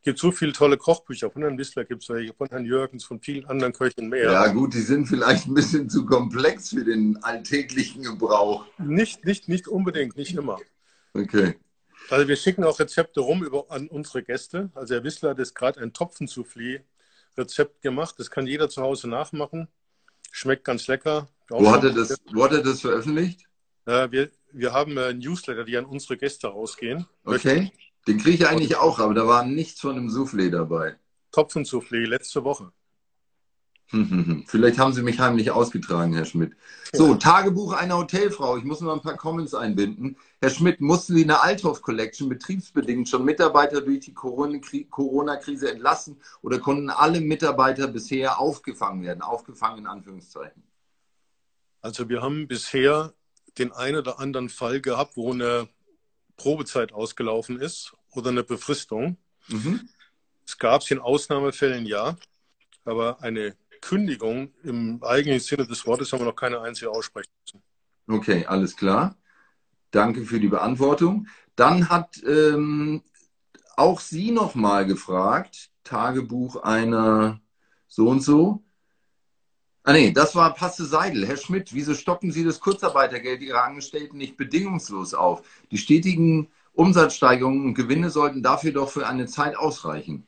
Speaker 2: gibt so viele tolle Kochbücher. Von Herrn Wissler gibt es welche, von Herrn Jürgens, von vielen anderen Köchen mehr.
Speaker 1: Ja gut, die sind vielleicht ein bisschen zu komplex für den alltäglichen Gebrauch.
Speaker 2: Nicht, nicht, nicht unbedingt, nicht immer.
Speaker 1: Okay.
Speaker 2: Also wir schicken auch Rezepte rum über, an unsere Gäste. Also Herr Wissler hat jetzt gerade ein Topfensoufflé-Rezept gemacht. Das kann jeder zu Hause nachmachen. Schmeckt ganz lecker.
Speaker 1: Wo hat, er das, wo hat er das veröffentlicht?
Speaker 2: Äh, wir, wir haben äh, Newsletter, die an unsere Gäste rausgehen.
Speaker 1: Okay. Den kriege ich eigentlich auch, aber da war nichts von einem Soufflé dabei.
Speaker 2: Topfensoufflé letzte Woche.
Speaker 1: Vielleicht haben Sie mich heimlich ausgetragen, Herr Schmidt. So, ja. Tagebuch einer Hotelfrau. Ich muss noch ein paar Comments einbinden. Herr Schmidt, mussten Sie in der Althoff Collection betriebsbedingt schon Mitarbeiter durch die Corona-Krise entlassen oder konnten alle Mitarbeiter bisher aufgefangen werden? Aufgefangen in Anführungszeichen.
Speaker 2: Also wir haben bisher den einen oder anderen Fall gehabt, wo eine Probezeit ausgelaufen ist oder eine Befristung. Mhm. Es gab es in Ausnahmefällen, ja, aber eine Kündigung im eigentlichen Sinne des Wortes haben wir noch keine einzige aussprechen müssen.
Speaker 1: Okay, alles klar. Danke für die Beantwortung. Dann hat ähm, auch Sie noch mal gefragt, Tagebuch einer so und so. Ah nee, das war Passe Seidel. Herr Schmidt, wieso stocken Sie das Kurzarbeitergeld Ihrer Angestellten nicht bedingungslos auf? Die stetigen Umsatzsteigerungen und Gewinne sollten dafür doch für eine Zeit ausreichen.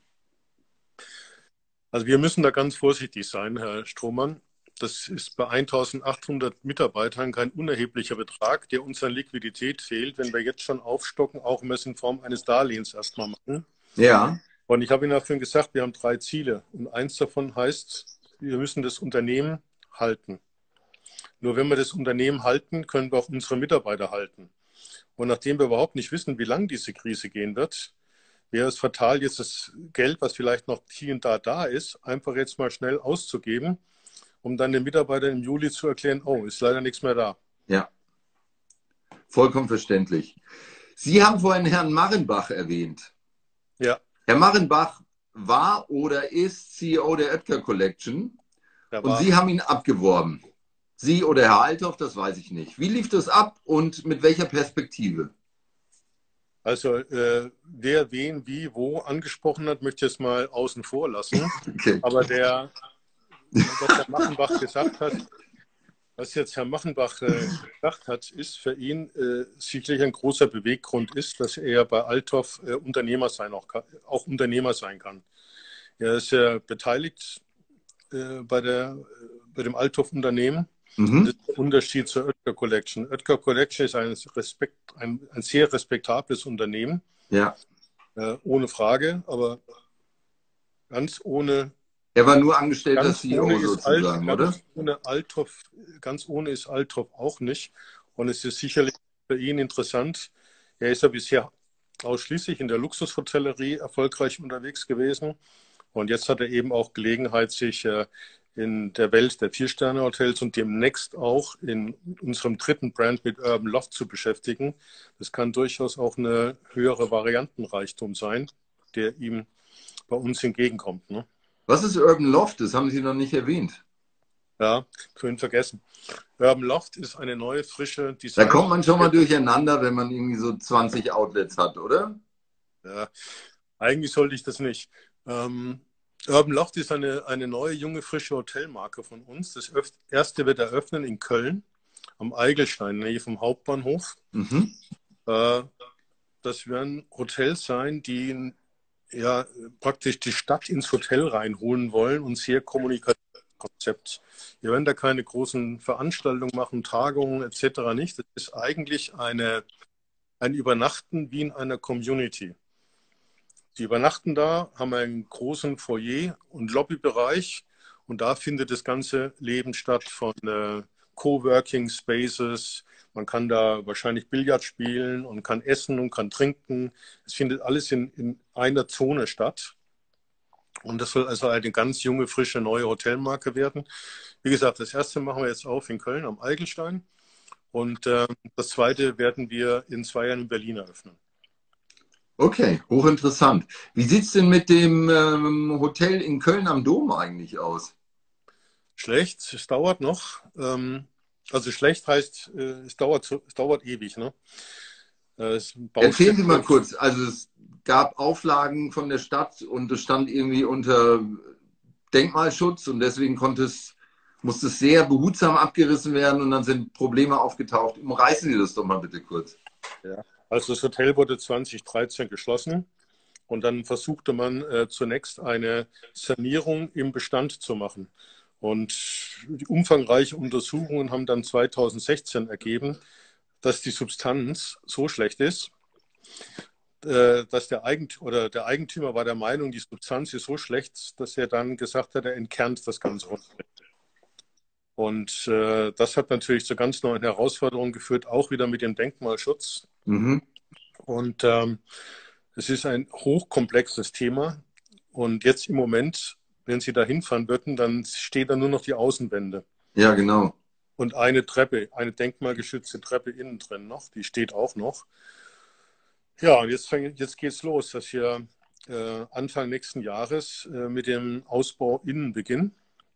Speaker 2: Also wir müssen da ganz vorsichtig sein, Herr Strohmann. Das ist bei eintausendachthundert Mitarbeitern kein unerheblicher Betrag, der uns an Liquidität fehlt, wenn wir jetzt schon aufstocken, auch wenn wir es in Form eines Darlehens erstmal machen.
Speaker 1: Ja.
Speaker 2: Und ich habe Ihnen dafür gesagt, wir haben drei Ziele. Und eins davon heißt, wir müssen das Unternehmen halten. Nur wenn wir das Unternehmen halten, können wir auch unsere Mitarbeiter halten. Und nachdem wir überhaupt nicht wissen, wie lang diese Krise gehen wird, wäre es fatal, jetzt das Geld, was vielleicht noch hier und da da ist, einfach jetzt mal schnell auszugeben, um dann den Mitarbeitern im Juli zu erklären, oh, ist leider nichts mehr da.
Speaker 1: Ja, vollkommen verständlich. Sie haben vorhin Herrn Marrenbach erwähnt.
Speaker 2: Ja.
Speaker 1: Herr Marrenbach war oder ist C E O der Oetker Collection und Sie haben ihn abgeworben. Sie oder Herr Althoff, das weiß ich nicht. Wie lief das ab und mit welcher Perspektive?
Speaker 2: Also äh, wer wen wie wo angesprochen hat, möchte ich jetzt mal außen vor lassen. Okay. Aber der, was Herr Machenbach gesagt hat, was jetzt Herr Machenbach äh, gesagt hat, ist für ihn äh, sicherlich ein großer Beweggrund ist, dass er bei Althoff äh, Unternehmer sein auch, kann, auch Unternehmer sein kann. Er ist ja beteiligt äh, bei, der, äh, bei dem Althoff-Unternehmen. Mhm. Das ist der Unterschied zur Oetker Collection. Oetker Collection ist ein, Respekt, ein, ein sehr respektables Unternehmen.
Speaker 1: Ja.
Speaker 2: Äh, ohne Frage, aber ganz ohne.
Speaker 1: Er war nur angestellter C E O sozusagen,
Speaker 2: Alt,
Speaker 1: oder?
Speaker 2: Ganz ohne Althoff, ganz ohne ist Althoff auch nicht. Und es ist sicherlich für ihn interessant. Er ist ja bisher ausschließlich in der Luxushotellerie erfolgreich unterwegs gewesen. Und jetzt hat er eben auch Gelegenheit, sich äh, in der Welt der Vier-Sterne-Hotels und demnächst auch in unserem dritten Brand mit Urban Loft zu beschäftigen. Das kann durchaus auch eine höhere Variantenreichtum sein, der ihm bei uns entgegenkommt. Ne?
Speaker 1: Was ist Urban Loft? Das haben Sie noch nicht erwähnt.
Speaker 2: Ja, vorhin vergessen. Urban Loft ist eine neue, frische Design.
Speaker 1: Da kommt man schon mal durcheinander, wenn man irgendwie so zwanzig Outlets hat, oder?
Speaker 2: Ja, eigentlich sollte ich das nicht. Ähm, Urban Loft ist eine, eine neue, junge, frische Hotelmarke von uns. Das erste wird eröffnen in Köln, am Eigelstein, nähe vom Hauptbahnhof. Mhm. Äh, das werden Hotels sein, die ja praktisch die Stadt ins Hotel reinholen wollen und sehr kommunikativ. Konzept. Wir werden da keine großen Veranstaltungen machen, Tagungen et cetera nicht. Das ist eigentlich eine, ein Übernachten wie in einer Community. Die übernachten da, haben einen großen Foyer- und Lobbybereich und da findet das ganze Leben statt von äh, Coworking Spaces. Man kann da wahrscheinlich Billard spielen und kann essen und kann trinken. Es findet alles in, in einer Zone statt. Und das soll also eine ganz junge, frische, neue Hotelmarke werden. Wie gesagt, das erste machen wir jetzt auf in Köln am Eigelstein. Und äh, das zweite werden wir in zwei Jahren in Berlin eröffnen.
Speaker 1: Okay, hochinteressant. Wie sieht es denn mit dem ähm, Hotel in Köln am Dom eigentlich aus?
Speaker 2: Schlecht, es dauert noch. Ähm, also schlecht heißt, äh, es, dauert, es dauert ewig. Ne?
Speaker 1: Äh, es Erzählen Sie mal kurz. Also es gab Auflagen von der Stadt und es stand irgendwie unter Denkmalschutz und deswegen konnte es, musste es sehr behutsam abgerissen werden und dann sind Probleme aufgetaucht. Umreißen Sie das doch mal bitte kurz.
Speaker 2: Ja. Also das Hotel wurde zweitausenddreizehn geschlossen und dann versuchte man äh, zunächst eine Sanierung im Bestand zu machen. Und die umfangreichen Untersuchungen haben dann zweitausendsechzehn ergeben, dass die Substanz so schlecht ist, äh, dass der Eigentümer, oder der Eigentümer war der Meinung, die Substanz ist so schlecht, dass er dann gesagt hat, er entkernt das Ganze runter. Und äh, das hat natürlich zu ganz neuen Herausforderungen geführt, auch wieder mit dem Denkmalschutz.
Speaker 1: Mhm.
Speaker 2: Und ähm, es ist ein hochkomplexes Thema. Und jetzt im Moment, wenn Sie da hinfahren würden, dann steht da nur noch die Außenwände.
Speaker 1: Ja, genau.
Speaker 2: Und eine Treppe, eine denkmalgeschützte Treppe innen drin noch, die steht auch noch. Ja, und jetzt, jetzt geht es los, dass wir äh, Anfang nächsten Jahres äh, mit dem Ausbau innen beginnen.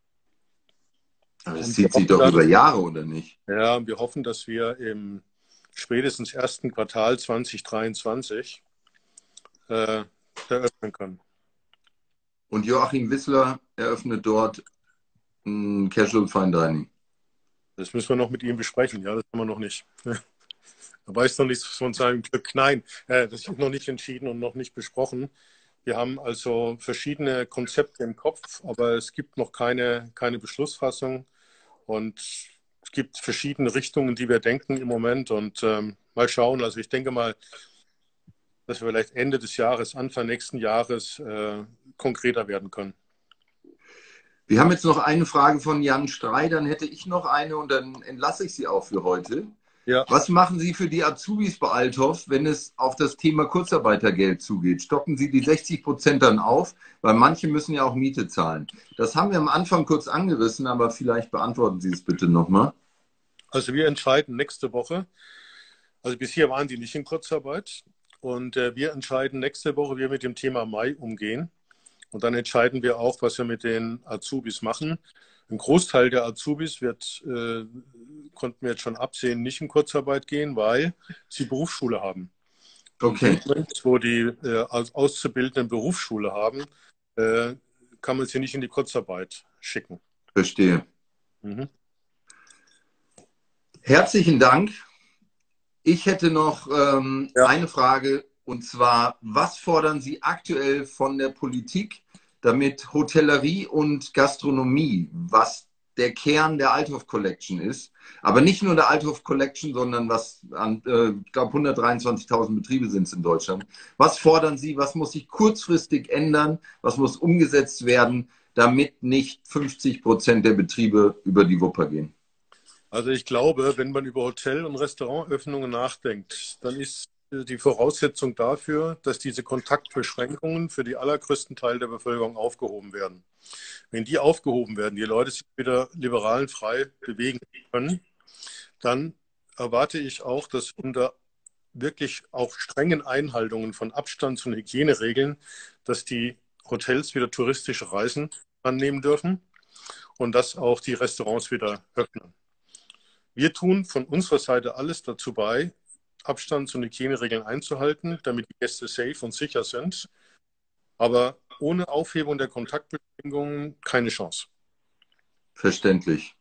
Speaker 1: Aber das zieht sich doch über Jahre, oder nicht?
Speaker 2: Ja, wir hoffen, dass wir im spätestens ersten Quartal zweitausenddreiundzwanzig äh, eröffnen können.
Speaker 1: Und Joachim Wissler eröffnet dort ein Casual Fine Dining.
Speaker 2: Das müssen wir noch mit ihm besprechen. Ja, das haben wir noch nicht. Er weiß noch nichts von seinem Glück. Nein, äh, das ist noch nicht entschieden und noch nicht besprochen. Wir haben also verschiedene Konzepte im Kopf, aber es gibt noch keine, keine Beschlussfassung. Und es gibt verschiedene Richtungen, die wir denken im Moment. Und ähm, mal schauen. Also ich denke mal, dass wir vielleicht Ende des Jahres, Anfang nächsten Jahres äh, konkreter werden können.
Speaker 1: Wir haben jetzt noch eine Frage von Jan Strei, dann hätte ich noch eine und dann entlasse ich Sie auch für heute.
Speaker 2: Ja.
Speaker 1: Was machen Sie für die Azubis bei Althoff, wenn es auf das Thema Kurzarbeitergeld zugeht? Stocken Sie die sechzig Prozent dann auf? Weil manche müssen ja auch Miete zahlen. Das haben wir am Anfang kurz angerissen, aber vielleicht beantworten Sie es bitte nochmal.
Speaker 2: Also wir entscheiden nächste Woche. Also bisher waren die nicht in Kurzarbeit. Und äh, wir entscheiden nächste Woche, wie wir mit dem Thema Mai umgehen. Und dann entscheiden wir auch, was wir mit den Azubis machen. Ein Großteil der Azubis wird, äh, konnten wir jetzt schon absehen, nicht in Kurzarbeit gehen, weil sie Berufsschule haben.
Speaker 1: Okay.
Speaker 2: Und wo die äh, Auszubildenden Berufsschule haben, äh, kann man sie nicht in die Kurzarbeit schicken.
Speaker 1: Verstehe.
Speaker 2: Mhm.
Speaker 1: Herzlichen Dank. Ich hätte noch ähm,
Speaker 2: Ja.
Speaker 1: eine Frage, und zwar, was fordern Sie aktuell von der Politik, damit Hotellerie und Gastronomie, was der Kern der Althoff Collection ist, aber nicht nur der Althoff Collection, sondern was an, äh, ich glaube, hundertdreiundzwanzigtausend Betriebe sind es in Deutschland. Was fordern Sie, was muss sich kurzfristig ändern, was muss umgesetzt werden, damit nicht fünfzig Prozent der Betriebe über die Wupper gehen?
Speaker 2: Also ich glaube, wenn man über Hotel- und Restaurantöffnungen nachdenkt, dann ist die Voraussetzung dafür, dass diese Kontaktbeschränkungen für die allergrößten Teil der Bevölkerung aufgehoben werden. Wenn die aufgehoben werden, die Leute sich wieder liberal und frei bewegen können, dann erwarte ich auch, dass unter wirklich auch strengen Einhaltungen von Abstands- und Hygieneregeln, dass die Hotels wieder touristische Reisen annehmen dürfen und dass auch die Restaurants wieder öffnen. Wir tun von unserer Seite alles dazu bei, Abstands- und Hygieneregeln einzuhalten, damit die Gäste safe und sicher sind. Aber ohne Aufhebung der Kontaktbeschränkungen keine Chance.
Speaker 1: Verständlich.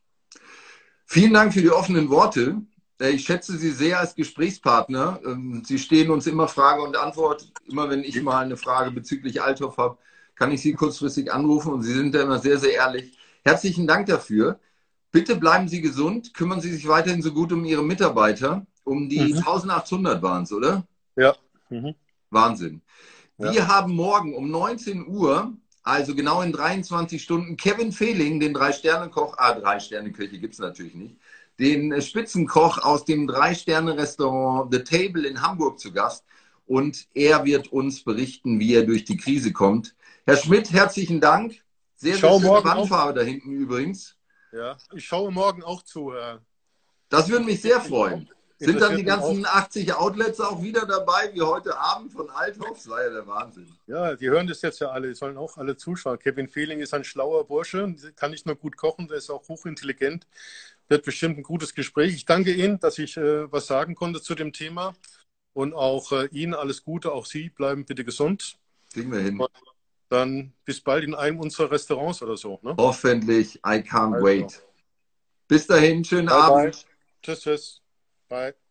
Speaker 1: Vielen Dank für die offenen Worte. Ich schätze Sie sehr als Gesprächspartner. Sie stehen uns immer Frage und Antwort. Immer wenn ich mal eine Frage bezüglich Althoff habe, kann ich Sie kurzfristig anrufen und Sie sind da immer sehr, sehr ehrlich. Herzlichen Dank dafür. Bitte bleiben Sie gesund. Kümmern Sie sich weiterhin so gut um Ihre Mitarbeiter. Um die mhm. eintausendachthundert waren es, oder?
Speaker 2: Ja. Mhm.
Speaker 1: Wahnsinn. Wir
Speaker 2: Ja.
Speaker 1: haben morgen um neunzehn Uhr, also genau in dreiundzwanzig Stunden, Kevin Fehling, den Drei-Sterne-Koch, ah, Drei-Sterne-Küche gibt es natürlich nicht, den Spitzenkoch aus dem Drei-Sterne-Restaurant The Table in Hamburg zu Gast. Und er wird uns berichten, wie er durch die Krise kommt. Herr Schmidt, herzlichen Dank. Sehr, sehr schöne Wandfarbe da hinten übrigens.
Speaker 2: Ja, ich schaue morgen auch zu. Herr.
Speaker 1: Das würde mich sehr freuen. Sind dann die ganzen achtzig Outlets auch wieder dabei, wie heute Abend von Althoff? Das war ja der Wahnsinn.
Speaker 2: Ja, die hören das jetzt ja alle, die sollen auch alle zuschauen. Kevin Fehling ist ein schlauer Bursche, kann nicht nur gut kochen, der ist auch hochintelligent. Wird bestimmt ein gutes Gespräch. Ich danke Ihnen, dass ich äh, was sagen konnte zu dem Thema. Und auch äh, Ihnen alles Gute, auch Sie bleiben bitte gesund.
Speaker 1: Kriegen wir hin.
Speaker 2: Und dann bis bald in einem unserer Restaurants oder so. Ne?
Speaker 1: Hoffentlich. I can't
Speaker 2: Also.
Speaker 1: wait. Bis dahin, schönen
Speaker 2: Bye, bye.
Speaker 1: Abend.
Speaker 2: Tschüss, tschüss. Bye.